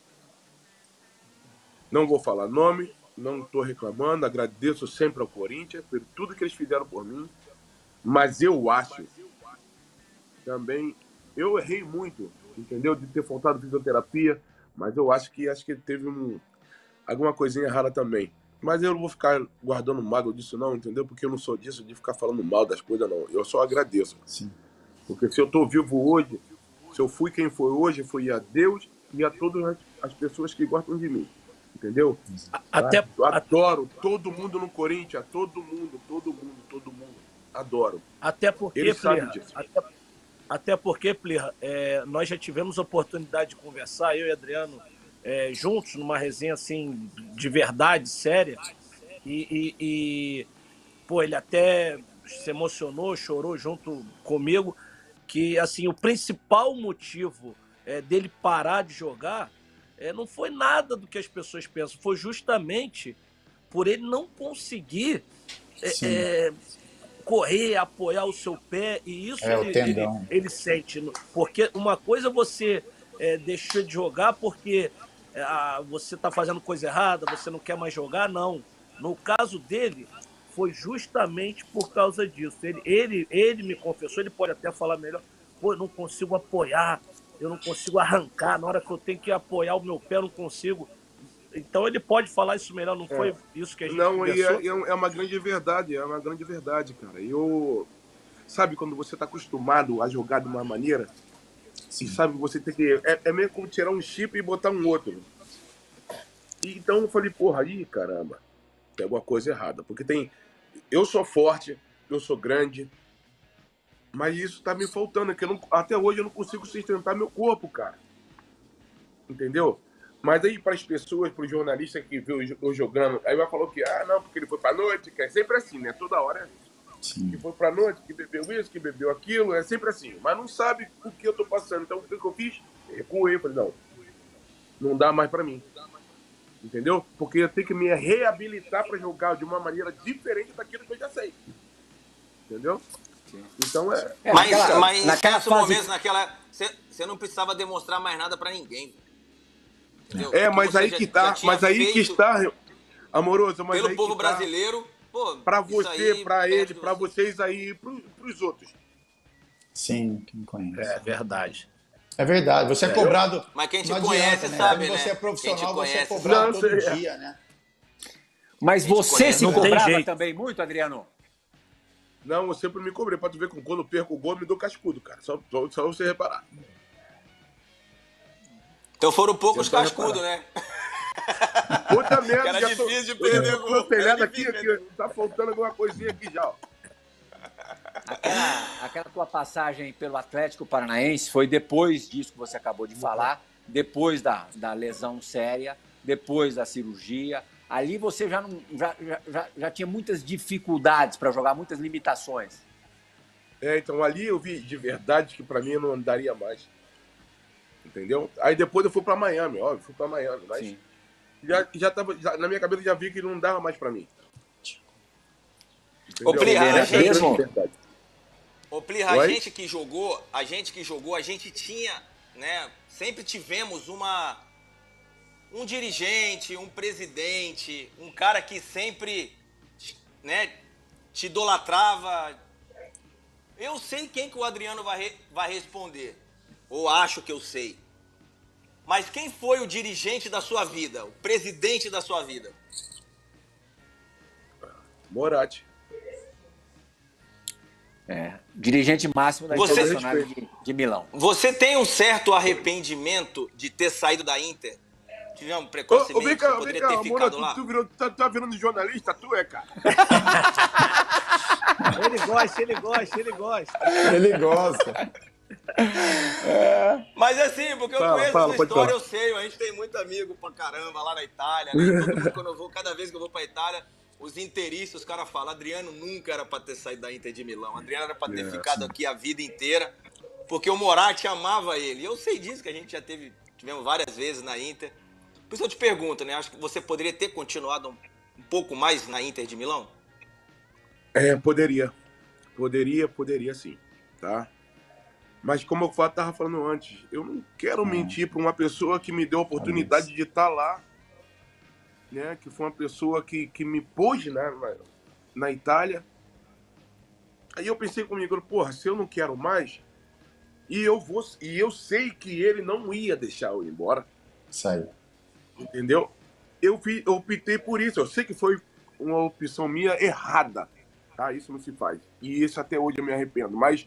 Não vou falar nome, não estou reclamando, agradeço sempre ao Corinthians por tudo que eles fizeram por mim, mas eu acho também, eu errei muito, entendeu? De ter faltado fisioterapia, mas eu acho que acho que teve um, alguma coisinha errada também. Mas eu não vou ficar guardando mágoa disso não, entendeu? Porque eu não sou disso de ficar falando mal das coisas não. Eu só agradeço. Sim. Porque se eu estou vivo hoje, se eu fui quem foi hoje, foi a Deus e a todas as- as pessoas que gostam de mim. Entendeu? Até, Eu adoro todo mundo no Corinthians, todo mundo, todo mundo, todo mundo. Adoro. até porque, Ele sabe Plirra, disso. até, até porque, Plirra, é, nós já tivemos a oportunidade de conversar, eu e Adriano, é, juntos, numa resenha assim, de verdade, séria. E, e- e, pô, ele até se emocionou, chorou junto comigo, que assim, o principal motivo é, dele parar de jogar é, não foi nada do que as pessoas pensam, foi justamente por ele não conseguir é, Sim. é, correr, apoiar o seu pé, e isso É, o ele, ele, tendão. ele sente. no- Porque uma coisa é você é, deixou de jogar porque é, ah, você está fazendo coisa errada, você não quer mais jogar, não. No caso dele, foi justamente por causa disso. Ele, ele, ele me confessou, ele pode até falar melhor, pô, eu não consigo apoiar, eu não consigo arrancar, na hora que eu tenho que apoiar o meu pé, eu não consigo. Então ele pode falar isso melhor, não foi isso que a gente Não, e conversou? é, é uma grande verdade, é uma grande verdade, cara. Eu, sabe, quando você está acostumado a jogar de uma maneira, e sabe, você tem que. É, é meio como tirar um chip e botar um outro. E, então eu falei, porra, aí, caramba, tem alguma coisa errada. Porque tem. Eu sou forte, eu sou grande, Mas isso tá me faltando, que eu não, até hoje eu não consigo sustentar meu corpo, cara. Entendeu? Mas aí para as pessoas, para os jornalistas que vê eu jogando, aí vai falar que, ah, não, porque ele foi pra noite, que é sempre assim, né? Toda hora é isso. Sim. Que foi pra noite, que bebeu isso, que bebeu aquilo, é sempre assim. Mas não sabe o que eu tô passando. Então o que eu fiz? Recuei, falei, não, não dá mais pra mim. Entendeu? Porque eu tenho que me reabilitar para jogar de uma maneira diferente daquilo que eu já sei. Entendeu? Sim. Então é. é mas naquela, mas naquela fase... momento, naquela. Você não precisava demonstrar mais nada para ninguém. Entendeu? É, mas aí, já, que tá, mas aí que está, amoroso, mas pelo aí povo que tá, brasileiro, pô, para você, para ele, para vocês aí e para os outros. Sim, quem conhece. É verdade. É verdade, você é, é cobrado. Mas quem te não conhece adianta, sabe, né? Quando você né? é profissional, conhece, você é cobrado não, todo é. dia, né? Mas você se não cobrava também muito, Adriano? Não, eu sempre me cobrei. Pra tu ver que quando eu perco o gol, me dou cascudo, cara. Só, só, só você reparar. Então foram poucos cascudos, né? Puta merda, era já difícil tô, de perder eu tô gol. telhado aqui, aqui, tá faltando alguma coisinha aqui já, ó. Aquela, aquela tua passagem pelo Atlético Paranaense foi depois disso que você acabou de falar, depois da, da lesão séria, depois da cirurgia. Ali você já, não, já, já, já tinha muitas dificuldades para jogar, muitas limitações. É, então ali eu vi de verdade que para mim eu não andaria mais. Entendeu? Aí depois eu fui para Miami, óbvio, fui para Miami, mas Sim. já, já tava, já, na minha cabeça já vi que não dava mais para mim. Ô, Pli, a gente, mesmo? Ô, Pli, a gente que jogou, a gente que jogou, a gente tinha, né, sempre tivemos uma... um dirigente, um presidente, um cara que sempre, né, te idolatrava. Eu sei quem que o Adriano vai, re, vai responder, ou acho que eu sei. Mas quem foi o dirigente da sua vida, o presidente da sua vida? Moratti. É, dirigente máximo da Internacional de, de Milão. Você tem um certo arrependimento de ter saído da Inter? Tivemos precocemente, ô, ô, cá, você poderia cá, ter amor, ficado tu, lá? Tu, virou, tá, tá virando jornalista? Tu é, cara. Ele gosta, ele gosta, ele gosta. Ele gosta. É. Mas assim, porque eu fala, conheço fala, essa história, falar. eu sei, a gente tem muito amigo pra caramba lá na Itália, né? Todo mundo, quando eu vou, cada vez que eu vou pra Itália, os interistas, os caras falam, Adriano nunca era pra ter saído da Inter de Milão, Adriano era pra ter é, ficado sim. aqui a vida inteira, porque o Moratti amava ele. E eu sei disso, que a gente já teve, tivemos várias vezes na Inter. Por isso eu te pergunto, né? Acho que você poderia ter continuado um, um pouco mais na Inter de Milão? É, poderia. Poderia, poderia sim, tá? Mas como eu estava falando antes, eu não quero hum. mentir para uma pessoa que me deu a oportunidade Parece. de estar lá, né? Que foi uma pessoa que, que me pôs, né, na, na Itália. Aí eu pensei comigo, porra, se eu não quero mais, e eu vou, e eu sei que ele não ia deixar eu ir embora. Sai. Entendeu? Eu, fi, eu optei por isso. Eu sei que foi uma opção minha errada. Tá? Isso não se faz. E isso até hoje eu me arrependo. Mas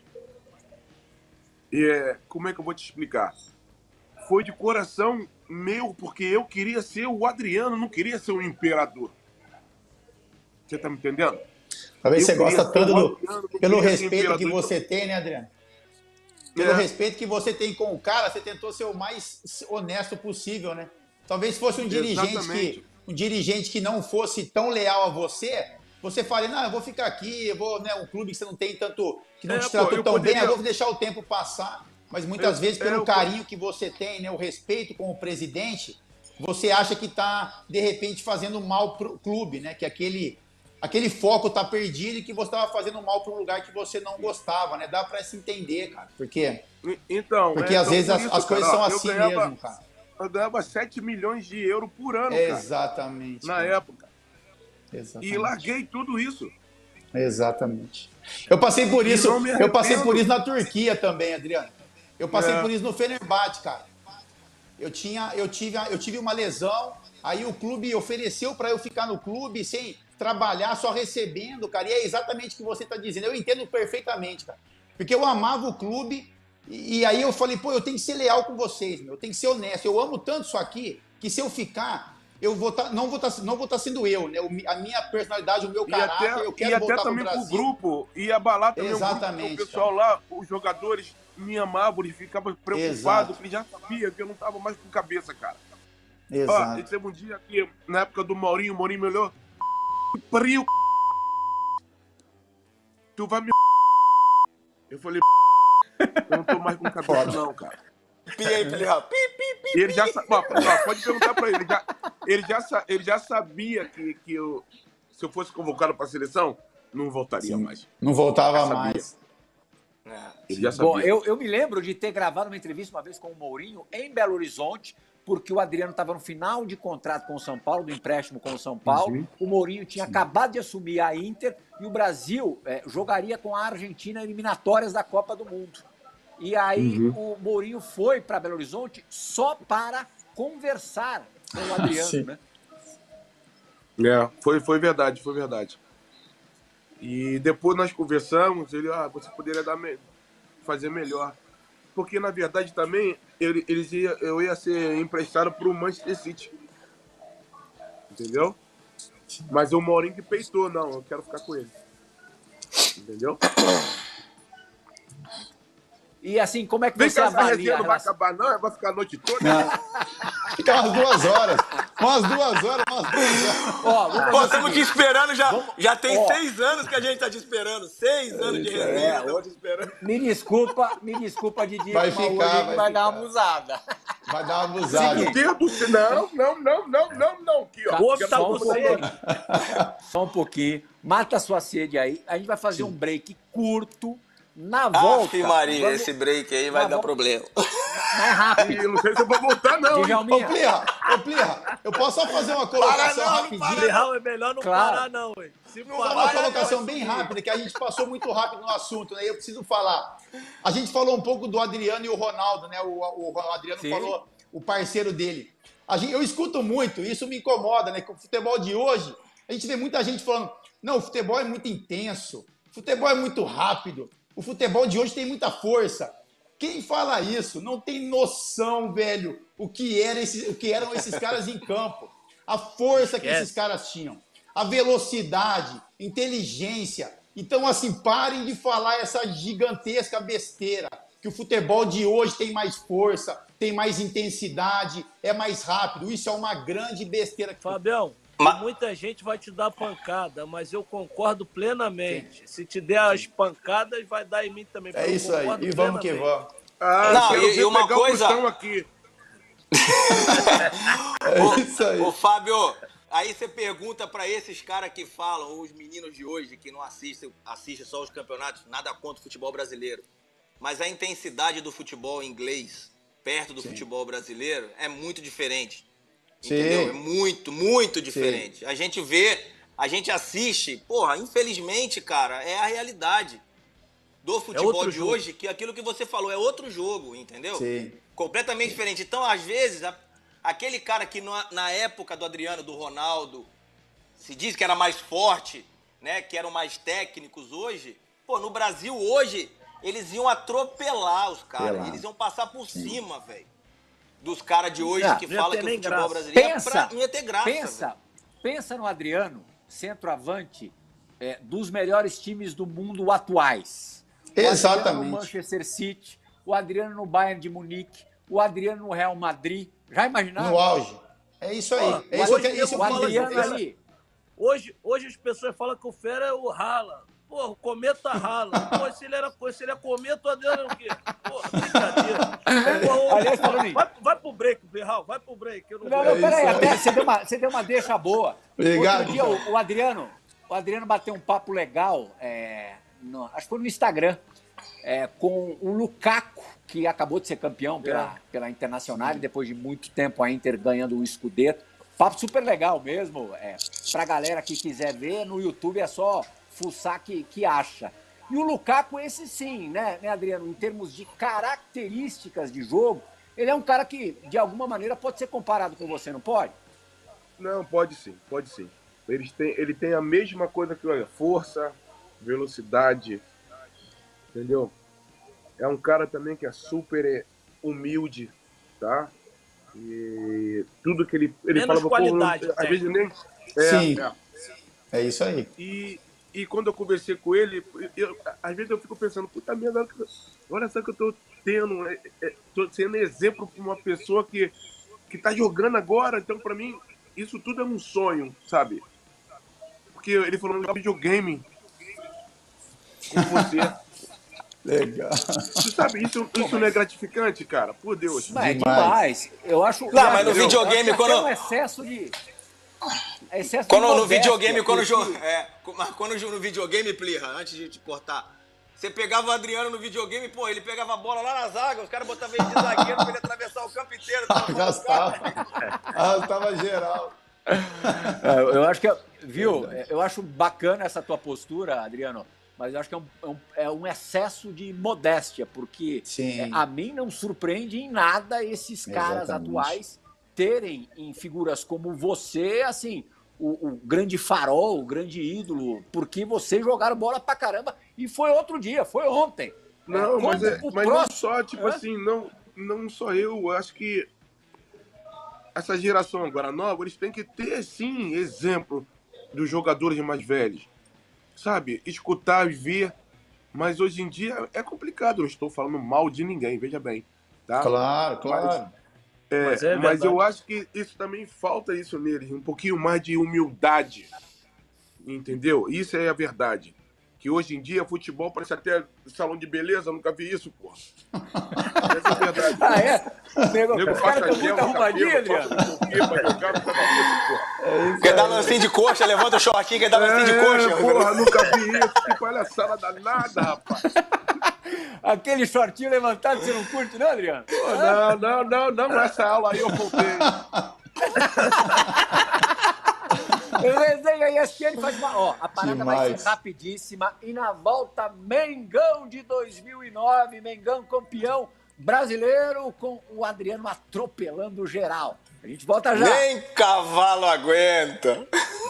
é, como é que eu vou te explicar? Foi de coração meu, porque eu queria ser o Adriano, não queria ser o imperador. Você tá me entendendo? Talvez você gosta tanto do... Pelo respeito que você tem, né, Adriano? Pelo é. respeito que você tem com o cara, você tentou ser o mais honesto possível, né? Talvez fosse um dirigente, que, um dirigente que não fosse tão leal a você, você fale, não, eu vou ficar aqui, eu vou, né, um clube que você não tem tanto, que não é, te tratou pô, tão poderia... bem, eu vou deixar o tempo passar. Mas muitas eu, vezes, pelo eu, carinho eu... que você tem, né, o respeito com o presidente, você acha que está, de repente, fazendo mal pro clube, né? Que aquele, aquele foco está perdido e que você estava fazendo mal para um lugar que você não gostava, né? Dá para se entender, cara. Por quê? Então, Porque é, às então, vezes as, isso, as coisas cara, são ó, assim ganhava... mesmo, cara. Eu ganhava sete milhões de euros por ano, Exatamente, cara. Na cara. época. Exatamente. E larguei tudo isso. Exatamente. Eu passei por isso, eu passei por isso na Turquia também, Adriano. Eu passei é. por isso no Fenerbahçe, cara. Eu, tinha, eu, tive, eu tive uma lesão, aí o clube ofereceu para eu ficar no clube sem trabalhar, só recebendo, cara. E é exatamente o que você está dizendo. Eu entendo perfeitamente, cara. Porque eu amava o clube. E aí eu falei, pô, eu tenho que ser leal com vocês, meu. Eu tenho que ser honesto. Eu amo tanto isso aqui, que se eu ficar, eu vou tá, não vou tá, não vou estar tá sendo eu, né? O, a minha personalidade, o meu E caráter, até, eu quero e até voltar também pro pro Brasil. grupo, ia abalar também Exatamente, o grupo, o pessoal lá, os jogadores me amavam, eles ficavam preocupados, que eles já sabiam que eu não tava mais com cabeça, cara. Exato. Ó, teve um dia que, na época do Maurinho, o Maurinho me olhou, frio, tu vai me... Eu falei, eu não tô mais com cabeça não, cara. Pi aí, Plihal. Pi, pi, pi, E ele já sa- ó, ó, pode perguntar pra ele, ele já, ele já, sa- ele já sabia que, que eu, se eu fosse convocado pra seleção, não voltaria Sim. mais. Não voltava Já sabia. mais. É. Ele já sabia. Bom, eu, eu me lembro de ter gravado uma entrevista uma vez com o Mourinho em Belo Horizonte, porque o Adriano estava no final de contrato com o São Paulo, do empréstimo com o São Paulo. Uhum. O Mourinho tinha acabado de assumir a Inter e o Brasil é, jogaria com a Argentina eliminatórias da Copa do Mundo. E aí Uhum. o Mourinho foi para Belo Horizonte só para conversar com o Adriano, Sim. né? É, foi, foi verdade, foi verdade. E depois nós conversamos, ele, ah, você poderia dar me- fazer melhor. Porque, na verdade, também, ele, eles ia, eu ia ser emprestado para o Manchester City. Entendeu? Mas o Mourinho que peitou, não, eu quero ficar com ele. Entendeu? E assim, como é que Vem você cá, essa avalia resenha a não vai relação? acabar, não? Vai ficar a noite toda? Não. Fica umas duas horas. Umas duas horas, umas duas horas. Ó, vamos Pô, fazer o estamos te seguinte. esperando já. Já tem Ó. seis anos que a gente tá te esperando. Seis anos de resenha, É, estamos te esperando. Me desculpa, me desculpa, Didi, Vai mas ficar, hoje vai vai dar uma ficar. abusada. Vai dar uma abusada. Meu Deus do céu. Não, não, não, não, não, não. Aqui, ó. O homem tá Só com um pouquinho. sede. Só um pouquinho. Mata a sua sede aí. A gente vai fazer um break curto. Na Aff, volta. Maria, vamos- esse break aí vai Na dar volta- problema. Mais rápido. E eu não sei se eu vou voltar, não. hein? Ô, Djalminha, Plirra, ô, Plirra, eu posso só fazer uma colocação não, não rapidinho? Plihal é melhor não Claro. parar, não, ué. Se Só parar, uma vai colocação subir. bem rápida, que a gente passou muito rápido no assunto, né? Eu preciso falar. A gente falou um pouco do Adriano e o Ronaldo, né? O, o, o Adriano Sim. falou, o parceiro dele. A gente, eu escuto muito, e isso me incomoda, né? Que o futebol de hoje, a gente vê muita gente falando, não, o futebol é muito intenso, o futebol é muito rápido, o futebol de hoje tem muita força. Quem fala isso não tem noção, velho, o que, era esse, o que eram esses caras em campo. A força que Esquece. esses caras tinham. A velocidade, inteligência. Então, assim, parem de falar essa gigantesca besteira. Que o futebol de hoje tem mais força, tem mais intensidade, é mais rápido. Isso é uma grande besteira. Fabião, Ma- muita gente vai te dar pancada, mas eu concordo plenamente. Se te der as pancadas, vai dar em mim também. É Eu isso aí. concordo E vamos que plenamente. vamos. Ah, Não, quero e- ver e uma pegar o coisa- pulsão aqui. É isso aí. Ô, Fábio, aí você pergunta pra esses caras que falam, os meninos de hoje que não assistem, assistem só os campeonatos, nada contra o futebol brasileiro. Mas a intensidade do futebol inglês perto do futebol brasileiro é muito diferente. Sim. Entendeu? É muito, muito diferente. A gente vê, a gente assiste, porra, infelizmente, cara, é a realidade do futebol outro de jogo. hoje, que aquilo que você falou é outro jogo, entendeu? Sim. Completamente diferente. Então, às vezes, a- aquele cara que na, na época do Adriano, do Ronaldo, se diz que era mais forte, né, que eram mais técnicos hoje, pô, no Brasil hoje, eles iam atropelar os caras, Atropelar. eles iam passar por cima, velho, dos caras de hoje Não, que não ia falam ter que o nem futebol graça. brasileiro Pensa, é pra, não ia ter graça. pensa, velho. pensa no Adriano, centroavante é, dos melhores times do mundo atuais. O Adriano no Exatamente. Manchester City, o Adriano no Bayern de Munique, o Adriano no Real Madrid. Já imaginaram? No auge. É isso aí. Pô, É isso hoje que, isso eu O que falo eu Adriano assim, cara. ali. Hoje, hoje as pessoas falam que o Fera é o Rala. Porra, o Cometa rala. Pô, se ele, era, se ele é cometa, o Adriano é o quê? Porra, brincadeira. Porra, Aliás, falando em- vai, vai pro break, Berral, vai pro break. Eu não Não, vou- não, É peraí, isso aí. até você deu, uma, você deu uma deixa boa. Obrigado, Outro dia, cara. o, o Adriano, o Adriano bateu um papo legal, é, no- acho que foi no Instagram, é, com o Lukaku, que acabou de ser campeão pela, pela Internacional, e depois de muito tempo a Inter ganhando o Scudetto. Papo super legal mesmo, é, pra galera que quiser ver, no YouTube é só fuçar que, que acha. E o Lukaku, esse sim, né, né, Adriano, em termos de características de jogo, ele é um cara que, de alguma maneira, pode ser comparado com você, não pode? Não, pode sim, pode sim. Eles têm, ele tem a mesma coisa que olha, força, velocidade, entendeu? É um cara também que é super humilde, tá? E tudo que ele, ele Menos falava, qualidade, pô, às né? vezes nem... É, Sim. é. É isso aí. E, e quando eu conversei com ele, eu, às vezes eu fico pensando, puta merda, olha só que eu tô tendo, é, é, tô sendo exemplo para uma pessoa que, que tá jogando agora, então para mim isso tudo é um sonho, sabe? Porque ele falou no videogame com você. Legal. Você sabe, isso, isso não é gratificante, cara? Por Deus. Mas é Demais. demais. Eu acho. Não, mas no eu acho videogame, que quando- até um excesso de. Excesso Quando de no modéstia, videogame, quando porque- jogo. É, mas quando no videogame, Plirra, antes de te cortar, você pegava o Adriano no videogame, pô, ele pegava a bola lá na zaga, os caras botavam ele de zagueiro pra ele atravessar o campo inteiro. Arrastava. Arrastava geral. É, eu acho que, viu, eu acho bacana essa tua postura, Adriano, mas eu acho que é um, é um, é um excesso de modéstia, porque Sim. é, a mim não surpreende em nada esses caras Exatamente. atuais terem em figuras como você, assim, o, o grande farol, o grande ídolo, porque vocês jogaram bola pra caramba e foi outro dia, foi ontem. Não, É, mas, como é, o mas não próximo- só, tipo Hã? assim, não, não só eu, eu acho que essa geração agora nova, eles têm que ter, sim, exemplo dos jogadores mais velhos, sabe? Escutar e ver, mas hoje em dia é complicado, não estou falando mal de ninguém, veja bem, tá? Claro, claro. É, Mas é mas verdade. eu acho que isso também falta isso neles, um pouquinho mais de humildade, entendeu? Isso é a verdade. Que hoje em dia futebol parece até salão de beleza, eu nunca vi isso, pô. Essa é a verdade. Ah, é? O nego, Nego os caras passa estão gel muito no arrumadinhos, cabelo, Adriano. passa não sei o quê pra jogar, nunca vi isso, pô. Quer dar lancinho de coxa, levanta o shortinho, quer dar lancinho de coxa. É, porra, nunca vi isso. Que palhaçada danada, rapaz. Aquele shortinho levantado, você não curte, não, Adriano? Pô, não, não, não, não, essa aula aí eu voltei. O Resenha E S P N faz uma... Ó, a parada vai Demais. ser rapidíssima. E na volta, Mengão de dois mil e nove. Mengão campeão brasileiro com o Adriano atropelando geral. A gente volta já. Nem cavalo aguenta.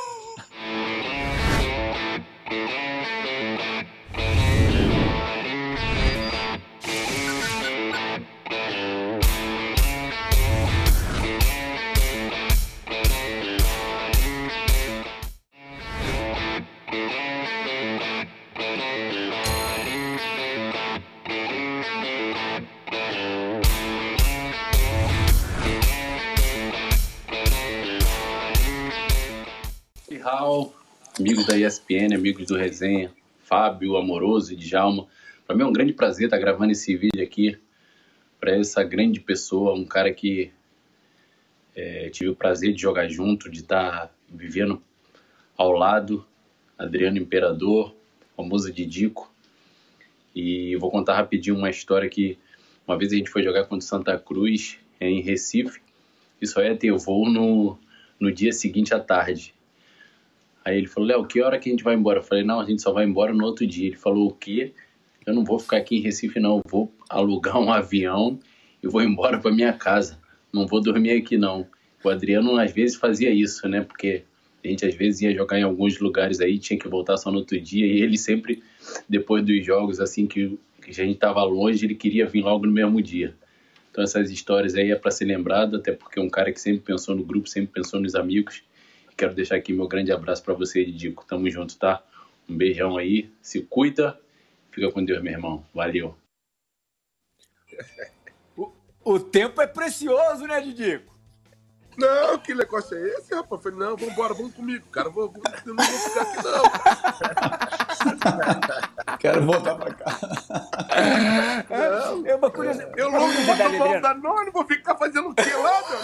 Raul, amigos da E S P N, amigos do Resenha, Fábio, Amoroso e Djalma. Para mim é um grande prazer estar gravando esse vídeo aqui para essa grande pessoa, um cara que é, tive o prazer de jogar junto, de estar vivendo ao lado, Adriano Imperador, famoso Didico. E vou contar rapidinho uma história que uma vez a gente foi jogar contra o Santa Cruz em Recife e só ia ter voo no, no dia seguinte à tarde. Aí ele falou, Léo, que hora que a gente vai embora? Eu falei, não, a gente só vai embora no outro dia. Ele falou, o quê? Eu não vou ficar aqui em Recife, não. Eu vou alugar um avião e vou embora para minha casa. Não vou dormir aqui, não. O Adriano, às vezes, fazia isso, né? Porque a gente, às vezes, ia jogar em alguns lugares aí, tinha que voltar só no outro dia. E ele sempre, depois dos jogos, assim, que, que a gente estava longe, ele queria vir logo no mesmo dia. Então, essas histórias aí é para ser lembrado, até porque é um cara que sempre pensou no grupo, sempre pensou nos amigos. Quero deixar aqui meu grande abraço para você, Didico. Tamo junto, tá? Um beijão aí. Se cuida. Fica com Deus, meu irmão. Valeu. O, o tempo é precioso, né, Didico? Não, que negócio é esse, rapaz? Eu falei, não, vambora, vamos comigo, cara. Vou, vou, eu não vou ficar aqui, não. Quero voltar pra cá. Não, É uma curiosidade. eu uma logo vou curiosidade, tomar um Adriano. Danone, vou ficar fazendo o quê lá, meu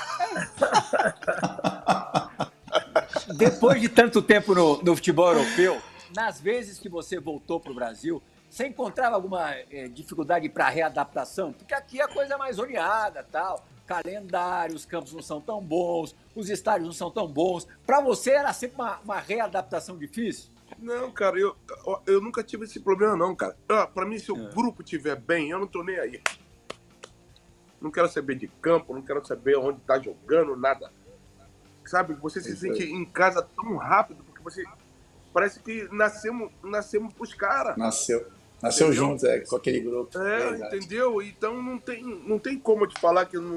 amigo? Depois de tanto tempo no, no futebol europeu, nas vezes que você voltou para o Brasil, você encontrava alguma eh, dificuldade para readaptação? Porque aqui a coisa é mais oleada, tal. Calendário, os campos não são tão bons, os estádios não são tão bons. Para você era sempre uma, uma readaptação difícil? Não, cara, eu, eu nunca tive esse problema, não, cara. Ah, pra mim, se o É. grupo estiver bem, eu não tô nem aí. Não quero saber de campo, não quero saber onde tá jogando, nada. Sabe, você se Isso aí. sente em casa tão rápido, porque você... Parece que nascemos, nascemos pros caras. Nasceu. Nasceu Entendeu? junto, é, com aquele grupo. É, Verdade. entendeu? Então não tem, não tem como eu te falar que não,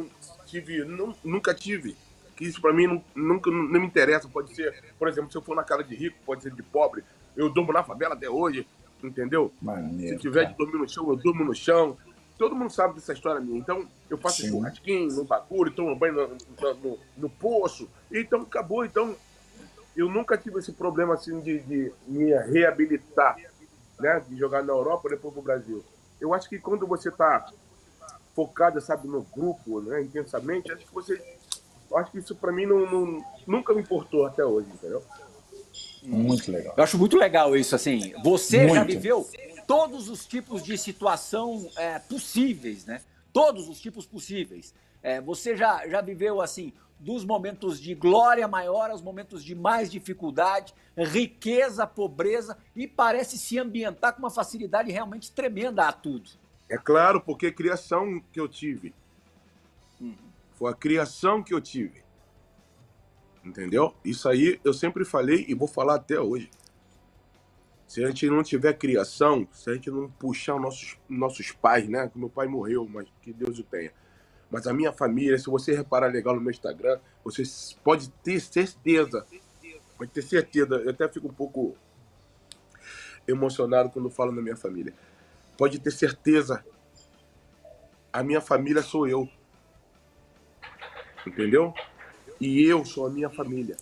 tive, não, nunca tive. Que isso pra mim não, nunca, não, não me interessa. Pode ser, por exemplo, se eu for na casa de rico, pode ser de pobre. Eu durmo na favela até hoje, entendeu? Maneiro, se tiver cara. de dormir no chão, eu durmo no chão. Todo mundo sabe dessa história minha. Então, eu faço Sim. churrasquinho, no bagulho, tomo banho no, no, no, no poço. Então, acabou. Então, eu nunca tive esse problema assim de, de me reabilitar, né? De jogar na Europa e depois pro Brasil. Eu acho que quando você tá focado, sabe, no grupo, né? Intensamente, acho que você... Acho que isso pra mim não, não, nunca me importou até hoje, entendeu? Muito legal. Eu acho muito legal isso, assim. Você já Muito. viveu todos os tipos de situação é, possíveis, né? Todos os tipos possíveis. É, você já, já viveu, assim, dos momentos de glória maior aos momentos de mais dificuldade, riqueza, pobreza, e parece se ambientar com uma facilidade realmente tremenda a tudo. É claro, porque a criação que eu tive. Foi a criação que eu tive. Entendeu? Isso aí eu sempre falei e vou falar até hoje. Se a gente não tiver criação, se a gente não puxar os nossos, nossos pais, né? Que meu pai morreu, mas que Deus o tenha. Mas a minha família, se você reparar legal no meu Instagram, você pode ter certeza, pode ter certeza, eu até fico um pouco emocionado quando falo na minha família. Pode ter certeza, a minha família sou eu. Entendeu? E eu sou a minha família.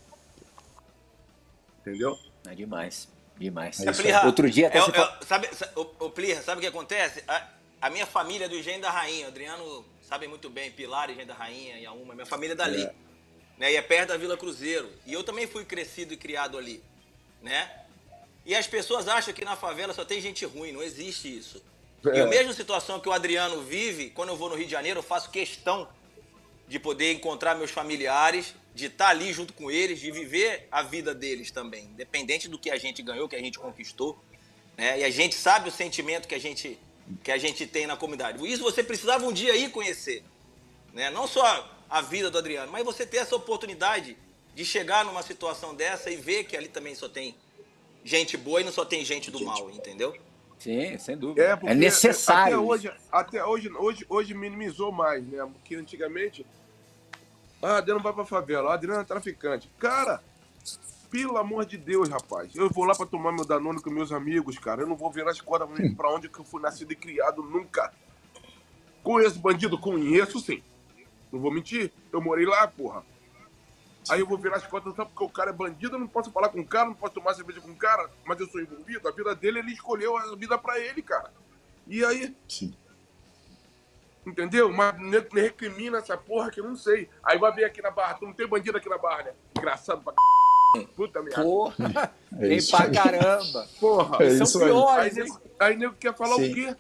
Entendeu? É demais, demais. É, Plirra, Outro dia até é, você é, fala... sabe, o, o Plirra, sabe o que acontece? A, a minha família é do Engenho da Rainha. O Adriano sabe muito bem, Pilar, Engenho da Rainha, Iaúma. Minha família é dali. É. Né? E é perto da Vila Cruzeiro. E eu também fui crescido e criado ali. Né? E as pessoas acham que na favela só tem gente ruim. Não existe isso. É. E a mesma situação que o Adriano vive, quando eu vou no Rio de Janeiro, eu faço questão de poder encontrar meus familiares, de estar ali junto com eles, de viver a vida deles também, independente do que a gente ganhou, que a gente conquistou, né? E a gente sabe o sentimento que a gente, que a gente tem na comunidade. Isso você precisava um dia ir conhecer, né? Não só a vida do Adriano, mas você ter essa oportunidade de chegar numa situação dessa e ver que ali também só tem gente boa e não só tem gente do mal, entendeu? Sim, sem dúvida. É, porque É necessário. Até hoje, até hoje, hoje, hoje minimizou mais, né? Porque antigamente, ah, Adriano vai pra favela, ah, Adriano é traficante. Cara, pelo amor de Deus, rapaz, eu vou lá pra tomar meu Danone com meus amigos, cara. Eu não vou virar as cordas pra onde que eu fui nascido e criado nunca. Conheço bandido? Conheço, sim. Não vou mentir, eu morei lá, porra. Aí eu vou virar as costas só porque o cara é bandido, eu não posso falar com o cara, não posso tomar cerveja com o cara, mas eu sou envolvido. A vida dele, ele escolheu a vida pra ele, cara. E aí... Sim. Entendeu? Mas me recrimina essa porra que eu não sei. Aí vai vir aqui na Barra, tu não tem bandido aqui na Barra, né? Engraçado pra c... Puta merda. Porra, É tem isso pra aí. caramba. Porra. É São isso aí. Aí piores, hein? nego, aí nego quer falar Sim. o quê?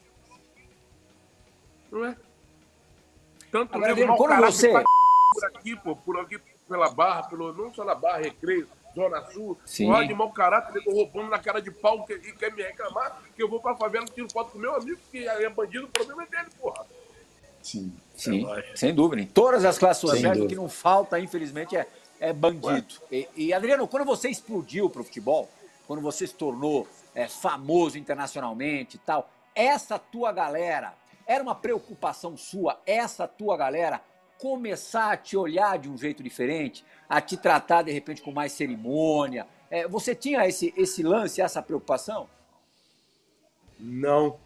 Não é? Tanto Agora, nego mau quando caráter você- pra c... por aqui, pô, por aqui pela Barra, pelo, não só na Barra, Recreio, Zona Sul, Sim. porra de mau caráter, nego roubando na cara de pau que- e quer me reclamar que eu vou pra favela e tiro foto com meu amigo, que é bandido, o problema é dele, porra. Sim. Sim, sem dúvida. Em todas as classes Sem sociais, o dúvida. que não falta, infelizmente, é, é bandido. E, e, Adriano, quando você explodiu pro futebol, quando você se tornou é, famoso internacionalmente e tal, essa tua galera, era uma preocupação sua, essa tua galera, começar a te olhar de um jeito diferente, a te tratar, de repente, com mais cerimônia? É, você tinha esse, esse lance, essa preocupação? Não.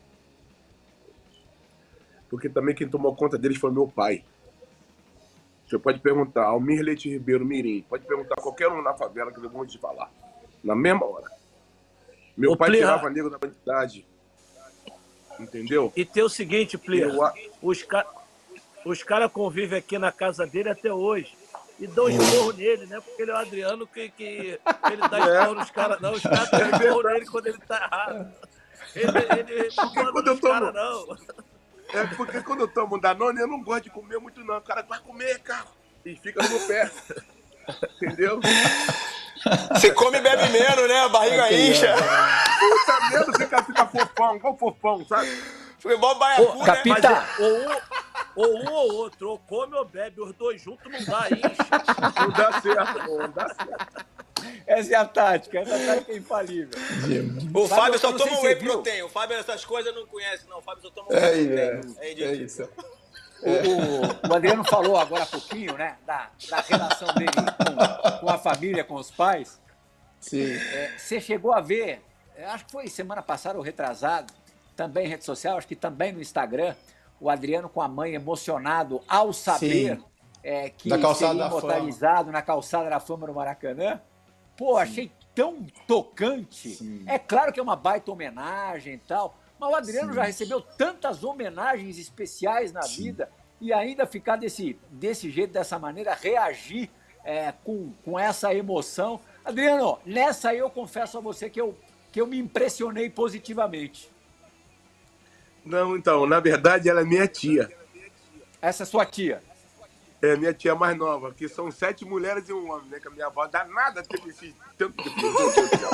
Porque também quem tomou conta deles foi meu pai. Você pode perguntar, Almir Leite Ribeiro Mirim, pode perguntar a qualquer um na favela que eles vão te falar. Na mesma hora. Meu Ô, pai Plirra. tirava nego da quantidade. Entendeu? E tem o seguinte, Plirra, Eu a- os caras os cara convivem aqui na casa dele até hoje e dão esporro nele, né? Porque ele é o Adriano que, que ele dá esporro nos caras, não. Os caras dão esporro nele quando ele tá errado. Ele, ele, ele não Porque manda quando eu nos caras, tomo- não. É porque quando eu tomo Danone, eu não gosto de comer muito não. O cara vai comer, cara. E fica no meu pé. Entendeu? Você come e bebe menos, né? A barriga incha. Puta merda, fica, fica fofão, igual fofão, sabe? Foi igual baiacu, né? Capita, Mas ou um, ou um ou outro, ou come ou bebe, os dois juntos não dá, incha. Não dá certo, pô, não dá certo. essa é a tática, essa tática é infalível. O Fábio, Fábio só eu não sei toma se whey você viu. protein. O Fábio essas coisas não conhece, não. O Fábio só toma whey É, protein. é, É é isso. isso. O, o, o Adriano falou agora há pouquinho, né, da, da relação dele com, com a família, com os pais. Sim. É, você chegou a ver, acho que foi semana passada ou retrasado, também em rede social, acho que também no Instagram, o Adriano com a mãe emocionado ao saber é, que seria imortalizado na calçada da fama no Maracanã. Pô, Sim. achei tão tocante. Sim. É claro que é uma baita homenagem e tal, mas o Adriano Sim. já recebeu tantas homenagens especiais na Sim. vida e ainda ficar desse, desse jeito, dessa maneira, reagir é, com, com essa emoção. Adriano, nessa aí eu confesso a você que eu, que eu me impressionei positivamente. Não, então, na verdade, ela é minha tia. Essa é sua tia? É, minha tia mais nova, que são sete mulheres e um homem, né? Que a minha avó dá nada teve esse tanto de filho.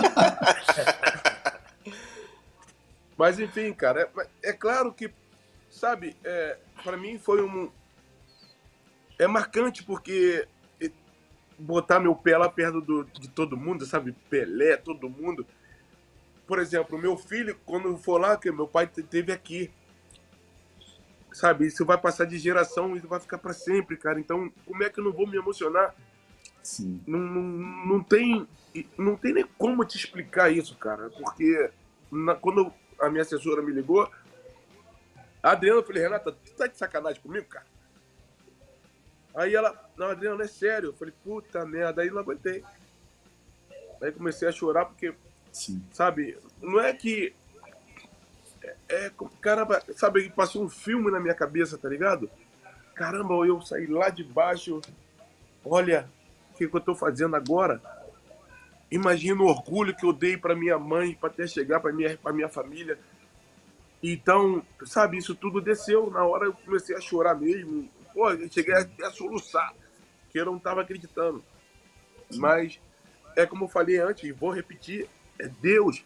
Mas, enfim, cara, é, é claro que, sabe, é, para mim foi um... É marcante porque botar meu pé lá perto do, de todo mundo, sabe? Pelé, todo mundo. Por exemplo, meu filho, quando for lá, que meu pai teve aqui, sabe? Isso vai passar de geração, isso vai ficar para sempre, cara. Então, como é que eu não vou me emocionar? Sim. Não, não, não, tem, não tem nem como te explicar isso, cara. Porque na, quando a minha assessora me ligou, a Adriana, eu falei, Renata, tu tá de sacanagem comigo, cara? Aí ela, não, Adriana, não é sério. Eu falei, puta merda, aí não aguentei. Aí comecei a chorar porque, Sim. sabe, não é que... É, é, caramba, sabe, passou um filme na minha cabeça, tá ligado? Caramba, eu saí lá de baixo, olha, o que, que eu tô fazendo agora? Imagina o orgulho que eu dei pra minha mãe, pra até chegar pra minha, pra minha família. Então, sabe, isso tudo desceu. Na hora eu comecei a chorar mesmo. Pô, eu cheguei a, a soluçar, que eu não tava acreditando. Sim. Mas, é como eu falei antes, e vou repetir, é Deus.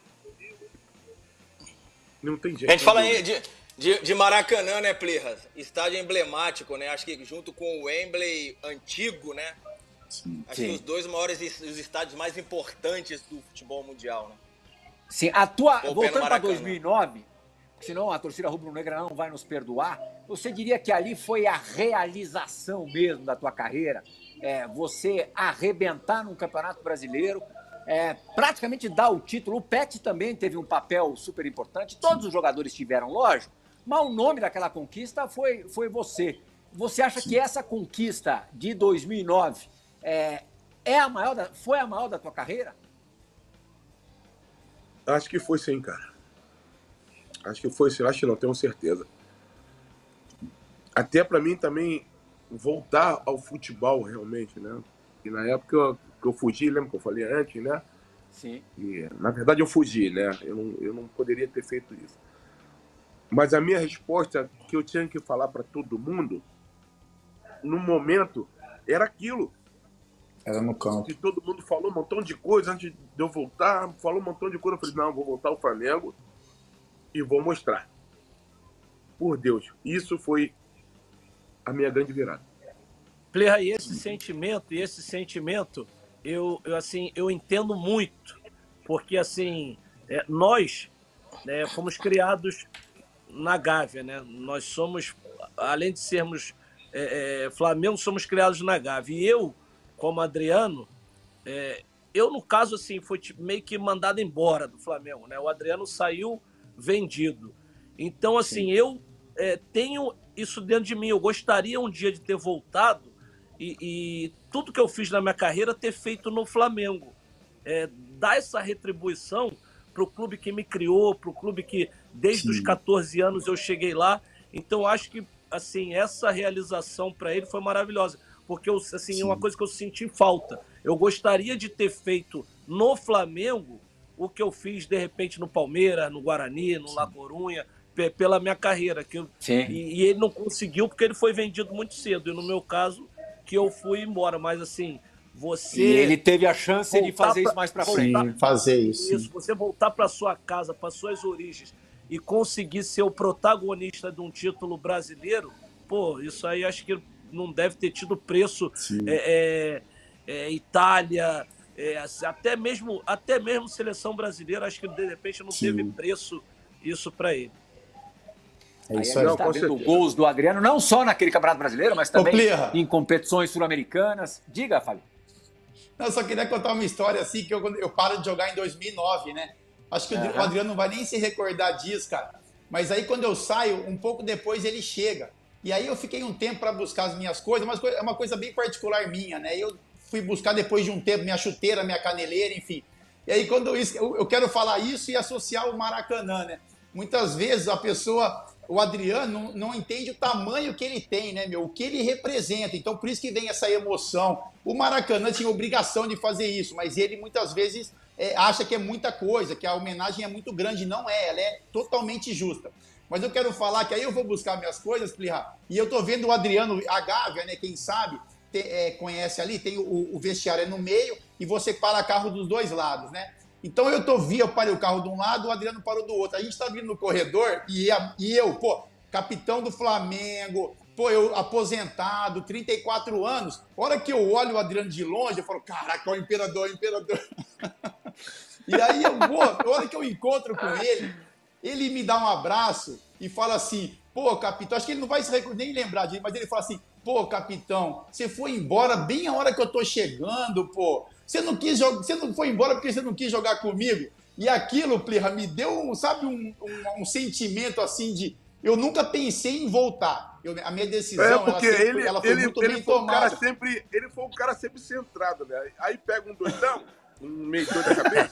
Não tem jeito. A gente fala aí de, de, de Maracanã, né, Plirras? Estádio emblemático, né? Acho que junto com o Wembley antigo, né? Sim. Acho Sim. que os dois maiores os estádios mais importantes do futebol mundial, né? Sim, a tua... Voltando para dois mil e nove, senão a torcida rubro-negra não vai nos perdoar, você diria que ali foi a realização mesmo da tua carreira? É, você arrebentar num Campeonato Brasileiro, é, praticamente dar o título. O Pet também teve um papel super importante, todos os jogadores tiveram, lógico, mas o nome daquela conquista foi, foi você. Você acha Sim. que essa conquista de dois mil e nove é, é a maior da, foi a maior da tua carreira? Acho que foi sim, cara. Acho que foi sim, acho que não, tenho certeza. Até pra mim também voltar ao futebol realmente, né? E na época eu, que eu fugi, lembra que eu falei antes, né? Sim. E, na verdade eu fugi, né? Eu não, eu não poderia ter feito isso. Mas a minha resposta que eu tinha que falar para todo mundo, no momento, era aquilo. Era no campo. Que todo mundo falou um montão de coisa antes de eu voltar, falou um montão de coisa. Eu falei, não, vou voltar ao Flamengo e vou mostrar. Por Deus, isso foi a minha grande virada. Plirra, e esse sentimento, e esse sentimento, eu, eu, assim, eu entendo muito, porque, assim, é, nós né, fomos criados na Gávea, né? Nós somos, além de sermos é, é, Flamengo, somos criados na Gávea. E eu, como Adriano, é, eu, no caso, assim, fui meio que mandado embora do Flamengo, né? O Adriano saiu vendido. Então, assim, Sim. eu é, tenho isso dentro de mim. Eu gostaria um dia de ter voltado e, e tudo que eu fiz na minha carreira ter feito no Flamengo. É, dar essa retribuição para o clube que me criou, para o clube que desde Sim. os catorze anos eu cheguei lá. Então, acho que assim, essa realização para ele foi maravilhosa. Porque eu, assim, é uma coisa que eu senti falta. Eu gostaria de ter feito no Flamengo o que eu fiz, de repente, no Palmeiras, no Guarani, no Sim. La Corunha, pela minha carreira. Que eu, e, e ele não conseguiu porque ele foi vendido muito cedo. E no meu caso, que eu fui embora. Mas assim, você... E ele teve a chance de fazer pra, isso mais para frente. Sim, fazer isso. Isso, você voltar para sua casa, para suas origens e conseguir ser o protagonista de um título brasileiro, pô, isso aí acho que não deve ter tido preço. É, é, é, Itália, é, até, mesmo, até mesmo seleção brasileira, acho que de repente não Sim. teve preço isso para ele. É Aí isso a aí. gente Não, está com vendo certeza. gols do Adriano, não só naquele Campeonato Brasileiro, mas também Plirra. em competições sul-americanas. Diga, Fábio. Não, eu só queria contar uma história assim, que eu, quando eu paro de jogar em dois mil e nove, né? Acho que o Aham. Adriano não vai nem se recordar disso, cara. Mas aí quando eu saio, um pouco depois ele chega. E aí eu fiquei um tempo para buscar as minhas coisas, mas é uma coisa bem particular minha, né? Eu fui buscar depois de um tempo minha chuteira, minha caneleira, enfim. E aí quando eu, eu eu quero falar isso e associar o Maracanã, né? Muitas vezes a pessoa, o Adriano, não, não entende o tamanho que ele tem, né, meu? O que ele representa. Então, por isso que vem essa emoção. O Maracanã tinha obrigação de fazer isso, mas ele muitas vezes é, acha que é muita coisa, que a homenagem é muito grande. Não é, ela é totalmente justa. Mas eu quero falar que aí eu vou buscar minhas coisas, Plirra, e eu tô vendo o Adriano, a Gávea, né, quem sabe, te, é, conhece ali, tem o, o vestiário no meio e você para carro dos dois lados, né? Então eu tô vi, eu parei o carro de um lado, o Adriano parou do outro. A gente tá vindo no corredor e, a, e eu, pô, capitão do Flamengo, pô, eu aposentado, trinta e quatro anos. A hora que eu olho o Adriano de longe, eu falo, caraca, o imperador, o imperador. E aí eu vou, a hora que eu encontro com ele, ele me dá um abraço e fala assim, pô, capitão, acho que ele não vai se recordar, nem lembrar disso, mas ele fala assim, pô, capitão, você foi embora bem a hora que eu tô chegando, pô. Você não quis jogar, você não foi embora porque você não quis jogar comigo. E aquilo, Plirra, me deu, sabe, um, um, um sentimento assim de... Eu nunca pensei em voltar. Eu, a minha decisão, É, ela, porque sempre, ele, ela foi ele, muito ele bem foi um tomada. cara sempre, ele foi um cara sempre centrado, né? Aí pega um doidão, um meio doido da cabeça.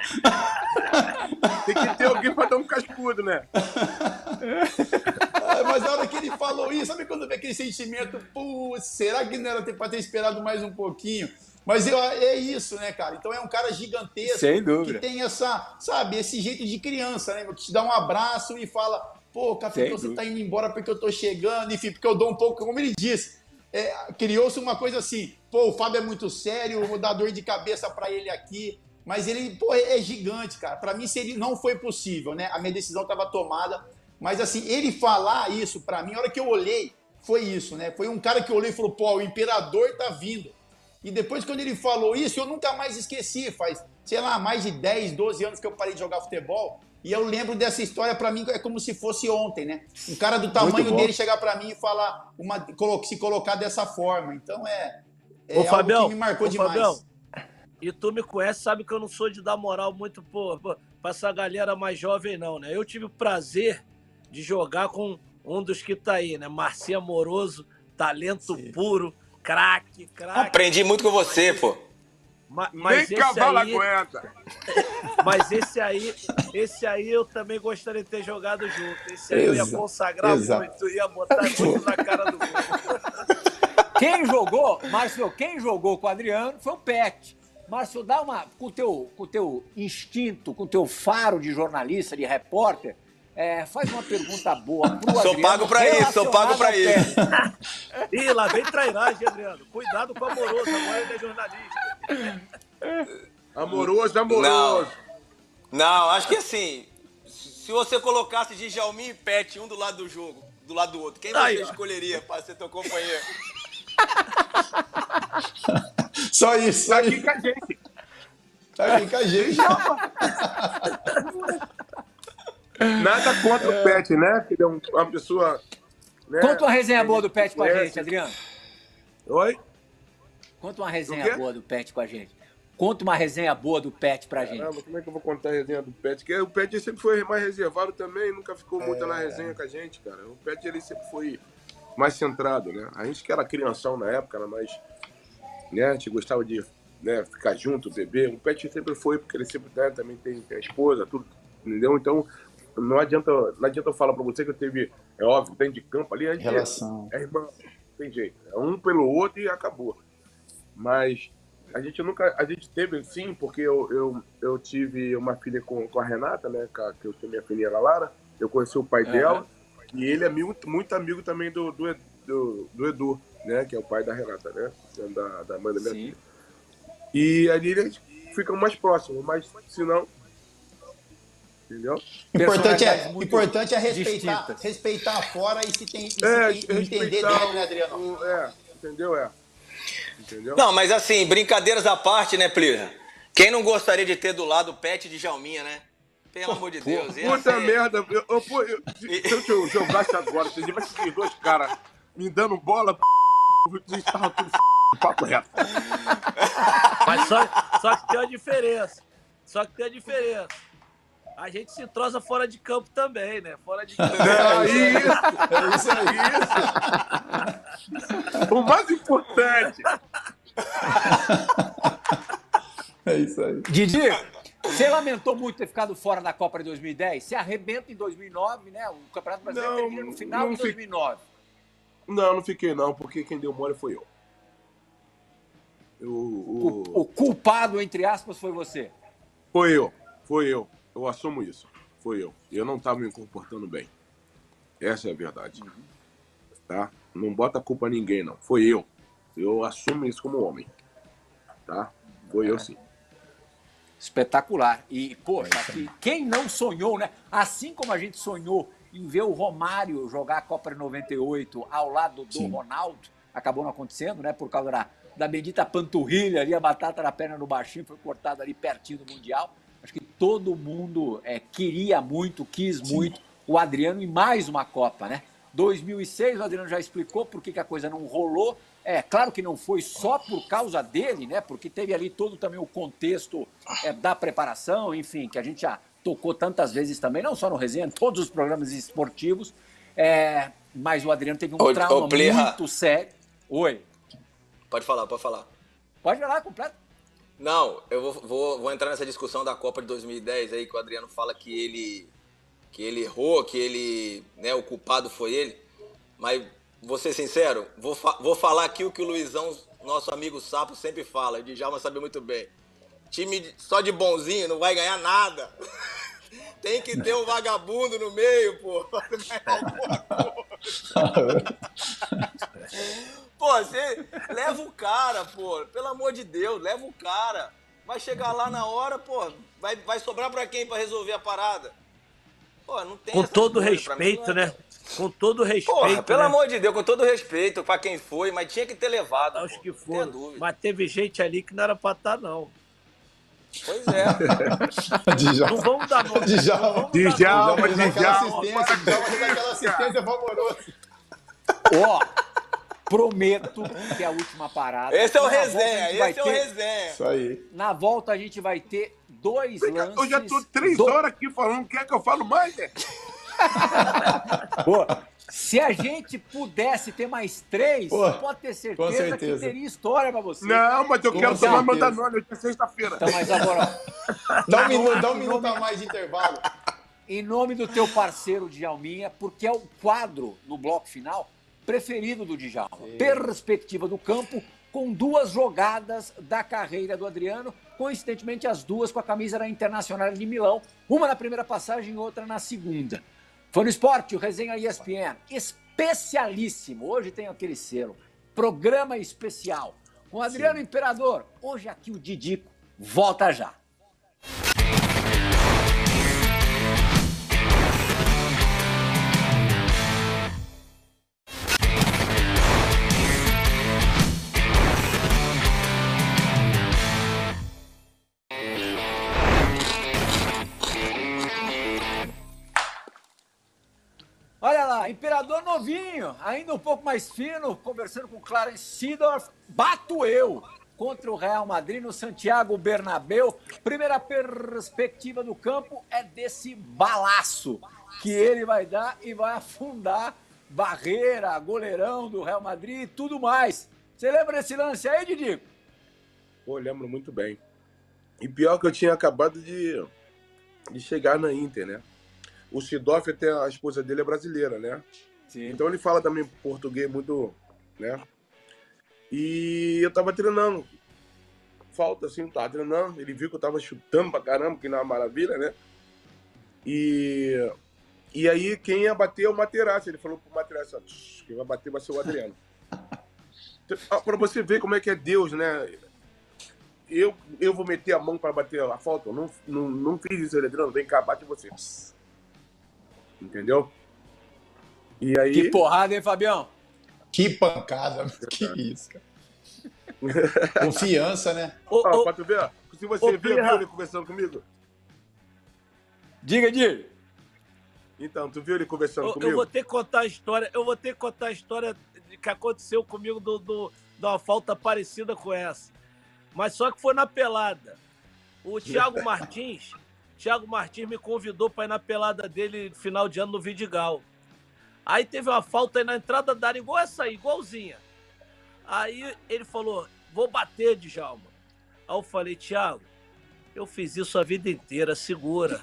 Tem que ter alguém pra dar um cascudo, né? Ah, mas a hora que ele falou isso, sabe quando vem aquele sentimento, pô, será que não era ter- pra ter esperado mais um pouquinho? Mas eu, é isso, né, cara? Então é um cara gigantesco. Sem dúvida. Que tem essa, sabe, esse jeito de criança, né? Que te dá um abraço e fala, pô, capitão, Sem você dúvida. tá indo embora porque eu tô chegando, enfim, porque eu dou um pouco, como ele disse, é, criou-se uma coisa assim, pô, o Fábio é muito sério, vou dar dor de cabeça pra ele aqui. Mas ele, pô, é gigante, cara. Pra mim seria, não foi possível, né? A minha decisão tava tomada. Mas assim, ele falar isso pra mim, a hora que eu olhei, foi isso, né? Foi um cara que eu olhei e falou, pô, o imperador tá vindo. E depois, quando ele falou isso, eu nunca mais esqueci. Faz, sei lá, mais de dez, doze anos que eu parei de jogar futebol. E eu lembro dessa história, pra mim, é como se fosse ontem, né? Um cara do tamanho bom. dele chegar pra mim e falar, uma, colo- se colocar dessa forma. Então é, é Ô, algo Fabião, que me marcou ô, demais. Fabião, e tu me conhece, sabe que eu não sou de dar moral muito pô, pô, pra essa galera mais jovem, não, né? Eu tive o prazer de jogar com um dos que tá aí, né? Marcinho Amoroso, talento puro, craque, craque. Aprendi muito com você, pô. Ma- Mas Nem esse cavalo aí, aguenta. mas esse aí, esse aí eu também gostaria de ter jogado junto. Esse aí eu ia Exa- consagrar exato. muito, ia botar muito na cara do gol. Quem jogou, Márcio, quem jogou com o Adriano foi o Pet. Márcio, dá uma, com o teu, com o teu instinto, com o teu faro de jornalista, de repórter, é, faz uma pergunta boa pro Sou Adriano. pago pra isso, sou pago pra relacionada ao isso. Pet. Ih, lá vem trairagem, Adriano. Cuidado com o Amoroso, agora ele é jornalista. Amoroso, amoroso. Não, acho que assim, se você colocasse Djalminha e Pet um do lado do jogo, do lado do outro, quem você Aí, ó. escolheria para ser teu companheiro? Só isso, só Tá aqui isso. com a gente. Tá aqui com a gente. Nada contra o Pet, né? Que ele é um- uma pessoa... Né? Conta uma resenha boa do Pet com a Conhece. gente, Adriano. Oi? Conta uma resenha Do quê? boa do Pet com a gente. Conta uma resenha boa do Pet pra gente. Caramba, como é que eu vou contar a resenha do Pet? Porque o Pet sempre foi mais reservado também, nunca ficou muito na resenha com a gente, cara. O Pet ele sempre foi mais centrado, né? A gente que era crianção na época, era mais... Né? A gente gostava de, né, ficar junto, beber. O Pet sempre foi, porque ele sempre, né, também tem, tem a esposa, tudo, entendeu? Então, não adianta, não adianta eu falar pra você que eu teve, é óbvio, dentro de campo ali, a gente Relação. é irmão, não tem jeito. É um pelo outro e acabou. Mas a gente nunca, a gente teve sim, porque eu, eu, eu tive uma filha com, com a Renata, né, que eu tenho minha filha Lara, eu conheci o pai dela, e ele é muito, muito amigo também do, do, do, do Edu, né, que é o pai da Renata, né, da, da mãe da minha Sim. filha. E ali eles ficam mais próximos, mas se não, entendeu? Importante é, Personalidades muito importante é respeitar, distintas. respeitar fora e se tem, e se É, tem- entender respeitar dele, né, Adriano? o- é, entendeu? É. Entendeu? Não, mas assim, brincadeiras à parte, né, Plirra? Quem não gostaria de ter do lado o Pet de Djalminha, né? Pelo amor de Deus. ia Puta ser- merda. Eu, eu, pô, eu- se eu jogasse agora, se tivesse esses dois caras me dando bola, vocês estavam tudo f... papo reto. Mas só, só que tem uma diferença. Só que tem uma diferença. A gente se troça fora de campo também, né? Fora de campo. É isso, É isso aí. isso. O mais importante. É isso aí. Didi, você lamentou muito ter ficado fora da Copa de dois mil e dez? Você arrebenta em dois mil e nove, né? O Campeonato Brasileiro Não, termina no final não de dois mil e nove. Não, não fiquei não, porque quem deu mole foi eu. eu O, o... o culpado, entre aspas, foi você. Foi eu, foi eu. Eu assumo isso. Foi eu. Eu não estava me comportando bem. Essa é a verdade. Tá? Não bota a culpa em ninguém, não. Foi eu. Eu assumo isso como homem. Tá? Foi eu sim. Espetacular. E, poxa, que, quem não sonhou, né? Assim como a gente sonhou em ver o Romário jogar a Copa de noventa e oito ao lado do Sim. Ronaldo, acabou não acontecendo, né? Por causa da, da bendita panturrilha ali, a batata na perna do baixinho foi cortada ali pertinho do Mundial. Acho que todo mundo é, queria muito, quis Sim. muito o Adriano em mais uma Copa, né? dois mil e seis, o Adriano já explicou por que, que a coisa não rolou. É claro que não foi só por causa dele, né? Porque teve ali todo também o contexto é, da preparação, enfim, que a gente já tocou tantas vezes também, não só no Resenha, em todos os programas esportivos. É, mas o Adriano teve um Ô, trauma ô, Plirra. muito sério. Oi. Pode falar, pode falar. Pode falar, completo. Não, eu vou, vou, vou entrar nessa discussão da Copa de dois mil e dez aí, que o Adriano fala que ele, que ele errou, que ele, né, o culpado foi ele. Mas, vou ser sincero, vou, fa vou falar aqui o que o Luizão, nosso amigo Sapo, sempre fala, o Djalma sabe muito bem. Time de- só de bonzinho não vai ganhar nada. Tem que ter um vagabundo no meio, pô. pra ganhar alguma coisa. Pô, você leva o cara, pô. Pelo amor de Deus, leva o cara. Vai chegar lá na hora, pô. Vai, vai sobrar pra quem pra resolver a parada? Pô, não tem Com essas todo coisas, pra mim respeito, não é- né? Com todo respeito. Porra, pelo né? amor de Deus, com todo respeito pra quem foi, mas tinha que ter levado. Acho pô. que Não foi. tenha dúvida. Mas teve gente ali que não era pra estar, não. Pois é. Djalma. Não vamos dar nome. Djalma. Não vamos dar Djalma, nome. Djalma deu aquela Djalma, assistência, Djalma deu aquela assistência favorosa. Ó, prometo que é a última parada. Esse é o Na volta a resenha, gente vai esse é o ter- resenha. Isso aí. Na volta a gente vai ter dois lances. Eu já tô três do- horas aqui falando, quer que eu falo mais, né? Pô, se a gente pudesse ter mais três, Pô, pode ter com certeza, certeza. que teria história pra você. Não, mas eu Com quero tomar certeza. Mandanone, hoje é sexta-feira. Então, mas agora, ó, Dá um minuto, dá um minuto a mais de intervalo. em nome do teu parceiro Djalminha, porque é o quadro no bloco final preferido do Djalma. Perspectiva do campo, com duas jogadas da carreira do Adriano, coincidentemente as duas com a camisa da Internacional de Milão, uma na primeira passagem e outra na segunda. Foi no Esporte, o Resenha E S P N, especialíssimo, hoje tem aquele selo, programa especial, com o Adriano Imperador, hoje aqui o Didico, volta já. Olha lá, Imperador novinho, ainda um pouco mais fino, conversando com o Clarence Seedorf. Bato eu contra o Real Madrid no Santiago Bernabéu. Primeira perspectiva do campo é desse balaço que ele vai dar e vai afundar barreira, goleirão do Real Madrid e tudo mais. Você lembra desse lance aí, Didico? Pô, lembro muito bem. E pior que eu tinha acabado de, de chegar na Inter, né? O Seedorf, até a esposa dele é brasileira, né? Sim. Então ele fala também português muito, né? E eu tava treinando. Falta, assim, tava treinando. Ele viu que eu tava chutando pra caramba, que não é uma maravilha, né? E, e aí quem ia bater é o Materazzi. Ele falou pro Materazzi, ó, quem vai bater vai ser o Adriano. Pra você ver como é que é Deus, né? Eu, eu vou meter a mão para bater a falta. Eu não, não, não fiz isso, Adriano. Vem cá, bate você. Entendeu? E aí... Que porrada, hein, Fabião? Que pancada, que isso, cara. Confiança, né? Ô, Ó, ô, pra tu ver, ó, se você ô, viu, Pirra. viu ele conversando comigo? Diga, Dir. Então, tu viu ele conversando Eu, comigo? eu vou ter que contar a história, eu vou ter que contar a história que aconteceu comigo do, do, de uma falta parecida com essa. Mas só que foi na pelada. O Thiago Martins, Thiago Martins me convidou para ir na pelada dele no final de ano no Vidigal. Aí teve uma falta aí na entrada da área, igual essa aí, igualzinha. Aí ele falou, vou bater, Djalma. Aí eu falei, Thiago, eu fiz isso a vida inteira, segura.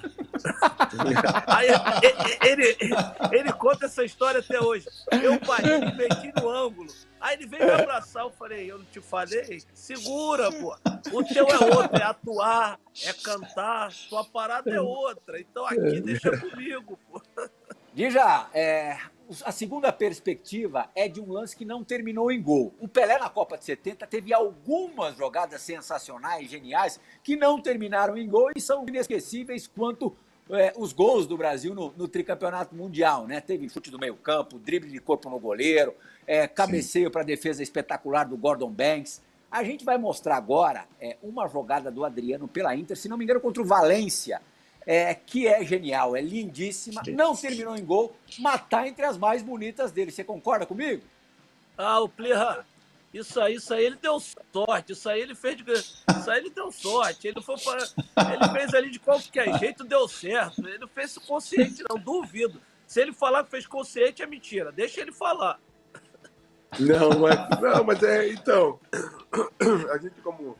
Aí ele, ele, ele conta essa história até hoje. Eu bati, meti no ângulo. Aí ele veio me abraçar, eu falei, eu não te falei? Segura, pô. O teu é outro, é atuar, é cantar, tua parada é outra. Então aqui deixa comigo, pô. Dija, é, a segunda perspectiva é de um lance que não terminou em gol. O Pelé, na Copa de setenta, teve algumas jogadas sensacionais, geniais, que não terminaram em gol e são inesquecíveis quanto é, os gols do Brasil no, no tricampeonato mundial, né? Teve chute do meio campo, drible de corpo no goleiro, é, cabeceio para defesa espetacular do Gordon Banks. A gente vai mostrar agora é, uma jogada do Adriano pela Inter, se não me engano, contra o Valência, É, que é genial, é lindíssima, não terminou em gol, mas tá entre as mais bonitas dele. Você concorda comigo? Ah, o Plirra, isso aí, isso aí ele deu sorte, isso aí ele fez de... Isso aí ele deu sorte, ele, foi pra... ele fez ali de qualquer jeito, deu certo, ele não fez isso consciente não, duvido. Se ele falar que fez consciente é mentira, deixa ele falar. Não, mas, não, mas é, então, a gente como,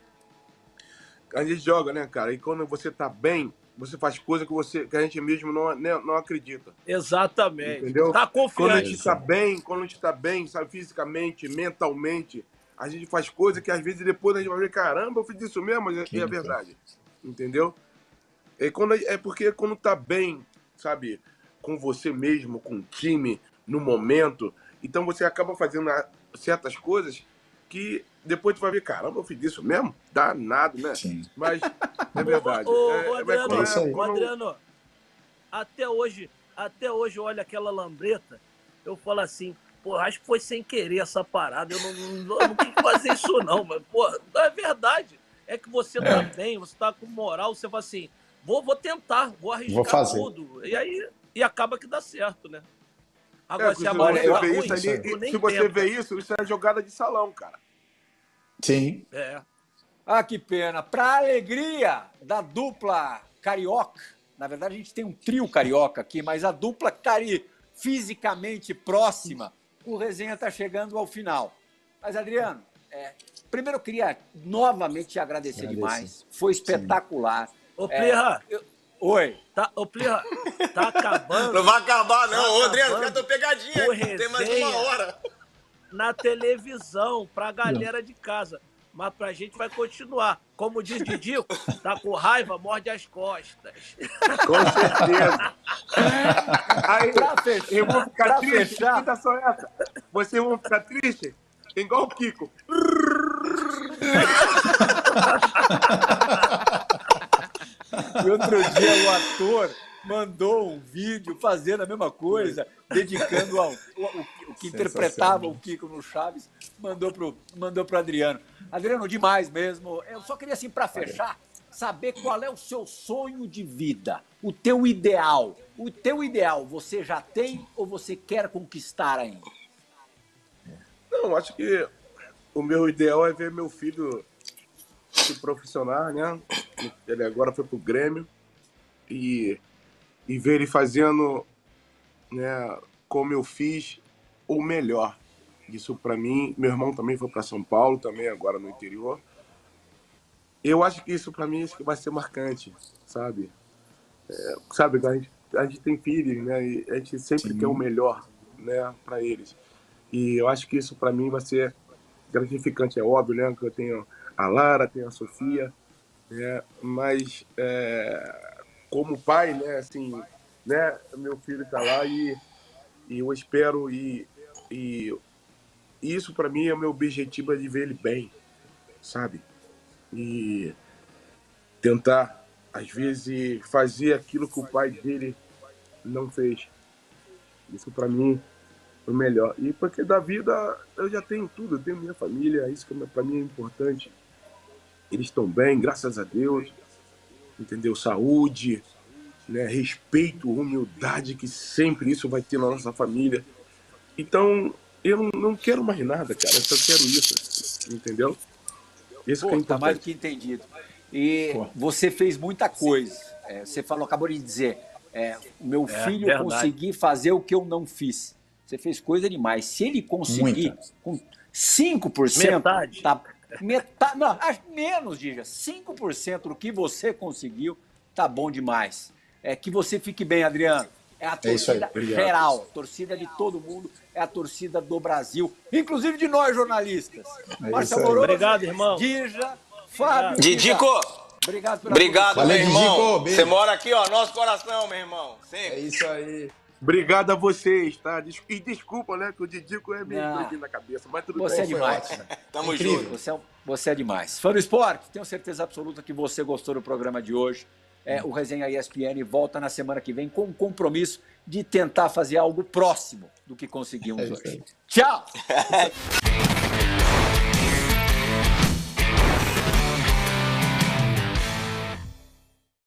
a gente joga, né, cara, e quando você tá bem, você faz coisa que, você, que a gente mesmo não, não acredita. Exatamente. Entendeu? Tá confiante. Quando a gente está bem, quando a gente está bem, sabe, fisicamente, mentalmente, a gente faz coisa que às vezes depois a gente vai ver, caramba, eu fiz isso mesmo, mas é, é verdade. Entendeu? É, quando, é porque quando tá bem, sabe, com você mesmo, com o time, no momento, então você acaba fazendo certas coisas que depois tu vai ver, caramba, eu fiz isso mesmo? Danado, né? Sim. Mas é verdade. Ô, ô, é, ô, Adriano, é, é, ô, Adriano, até hoje, até hoje eu olho aquela lambreta, eu falo assim, pô, acho que foi sem querer essa parada, eu não, não, eu não quis fazer isso não, mas, pô, é verdade. É que você tá é. bem, você tá com moral, você fala assim, vou, vou tentar, vou arriscar vou fazer. tudo. E aí, e acaba que dá certo, né? Agora, é, se, se, você é ruim, isso ali, se você vê isso, isso é jogada de salão, cara. Sim. É. Ah, que pena. Para alegria da dupla carioca, na verdade a gente tem um trio carioca aqui, mas a dupla cari fisicamente próxima, o Resenha está chegando ao final. Mas, Adriano, é, primeiro eu queria novamente te agradecer Agradeço. demais. Foi espetacular. Sim. Ô, Plirra. É, eu... Oi. Tá, ô, Plirra, tá acabando. Não vai acabar, não. Tá Ô, Adriano, já tô pegadinha. Tem mais uma hora. Na televisão, pra galera de casa. Mas pra gente vai continuar. Como diz Didico, tá com raiva, morde as costas. Com certeza. Aí, pra fechar, eu vou ficar pra triste. Fechar. Que só essa? Vocês vão ficar tristes? Igual o Kiko. E outro dia o ator mandou um vídeo fazendo a mesma coisa, dedicando ao o, o que interpretava o Kiko no Chaves, mandou pro, mandou pro Adriano. Adriano, demais mesmo. Eu só queria, assim, para fechar, saber qual é o seu sonho de vida, o teu ideal. O teu ideal você já tem ou você quer conquistar ainda? Não, acho que o meu ideal é ver meu filho se profissionar, né? Ele agora foi pro Grêmio e e ver ele fazendo, né, como eu fiz, ou melhor. Isso para mim, meu irmão também foi para São Paulo, também agora no interior. Eu acho que isso para mim acho que vai ser marcante, sabe? É, sabe, a gente, a gente tem filhos, né, e a gente sempre Sim. quer o melhor, né, para eles. E eu acho que isso para mim vai ser gratificante, é óbvio, né, que eu tenho a Lara, tenho a Sofia, né, mas é, como pai, né, assim, né, meu filho está lá e, e eu espero e, e isso para mim é o meu objetivo, é de ver ele bem, sabe? E tentar, às vezes, fazer aquilo que o pai dele não fez. Isso para mim é o melhor. E porque da vida eu já tenho tudo, eu tenho minha família, isso que para mim é importante. Eles estão bem, graças a Deus. Entendeu? Saúde. né? Respeito, humildade, que sempre isso vai ter na nossa família. Então, eu não, não quero mais nada, cara. Eu só quero isso, entendeu? Isso que é Pô, tá mais do importante. que entendido. E Pô. você fez muita coisa. É, você falou, acabou de dizer, é, meu É, filho verdade. consegui fazer o que eu não fiz. Você fez coisa demais. Se ele conseguir Muita. com cinco por cento, Metade. tá metade, não, acho menos, Dija, cinco por cento do que você conseguiu, tá bom demais. É que você fique bem, Adriano. É a É isso aí. torcida Obrigado. geral, a torcida de todo mundo, é a torcida do Brasil, inclusive de nós jornalistas. É Márcio isso aí. Amoroso, Obrigado, irmão. Dija, Fábio. Didico, Obrigado pela obrigado, Valeu, meu irmão. Didico, beijo. Você mora aqui, ó, nosso coração, meu irmão. É Sempre. isso aí. Obrigado a vocês, tá? Des- E desculpa, né, que o Didico é meio Não. doidinho na cabeça, mas tudo Você é bem. Foi demais. ótimo. Tamo Incrível. junto. Você é, você é demais. Fã do esporte, tenho certeza absoluta que você gostou do programa de hoje. É, o Resenha E S P N volta na semana que vem com o compromisso de tentar fazer algo próximo do que conseguimos É isso hoje. aí. Tchau!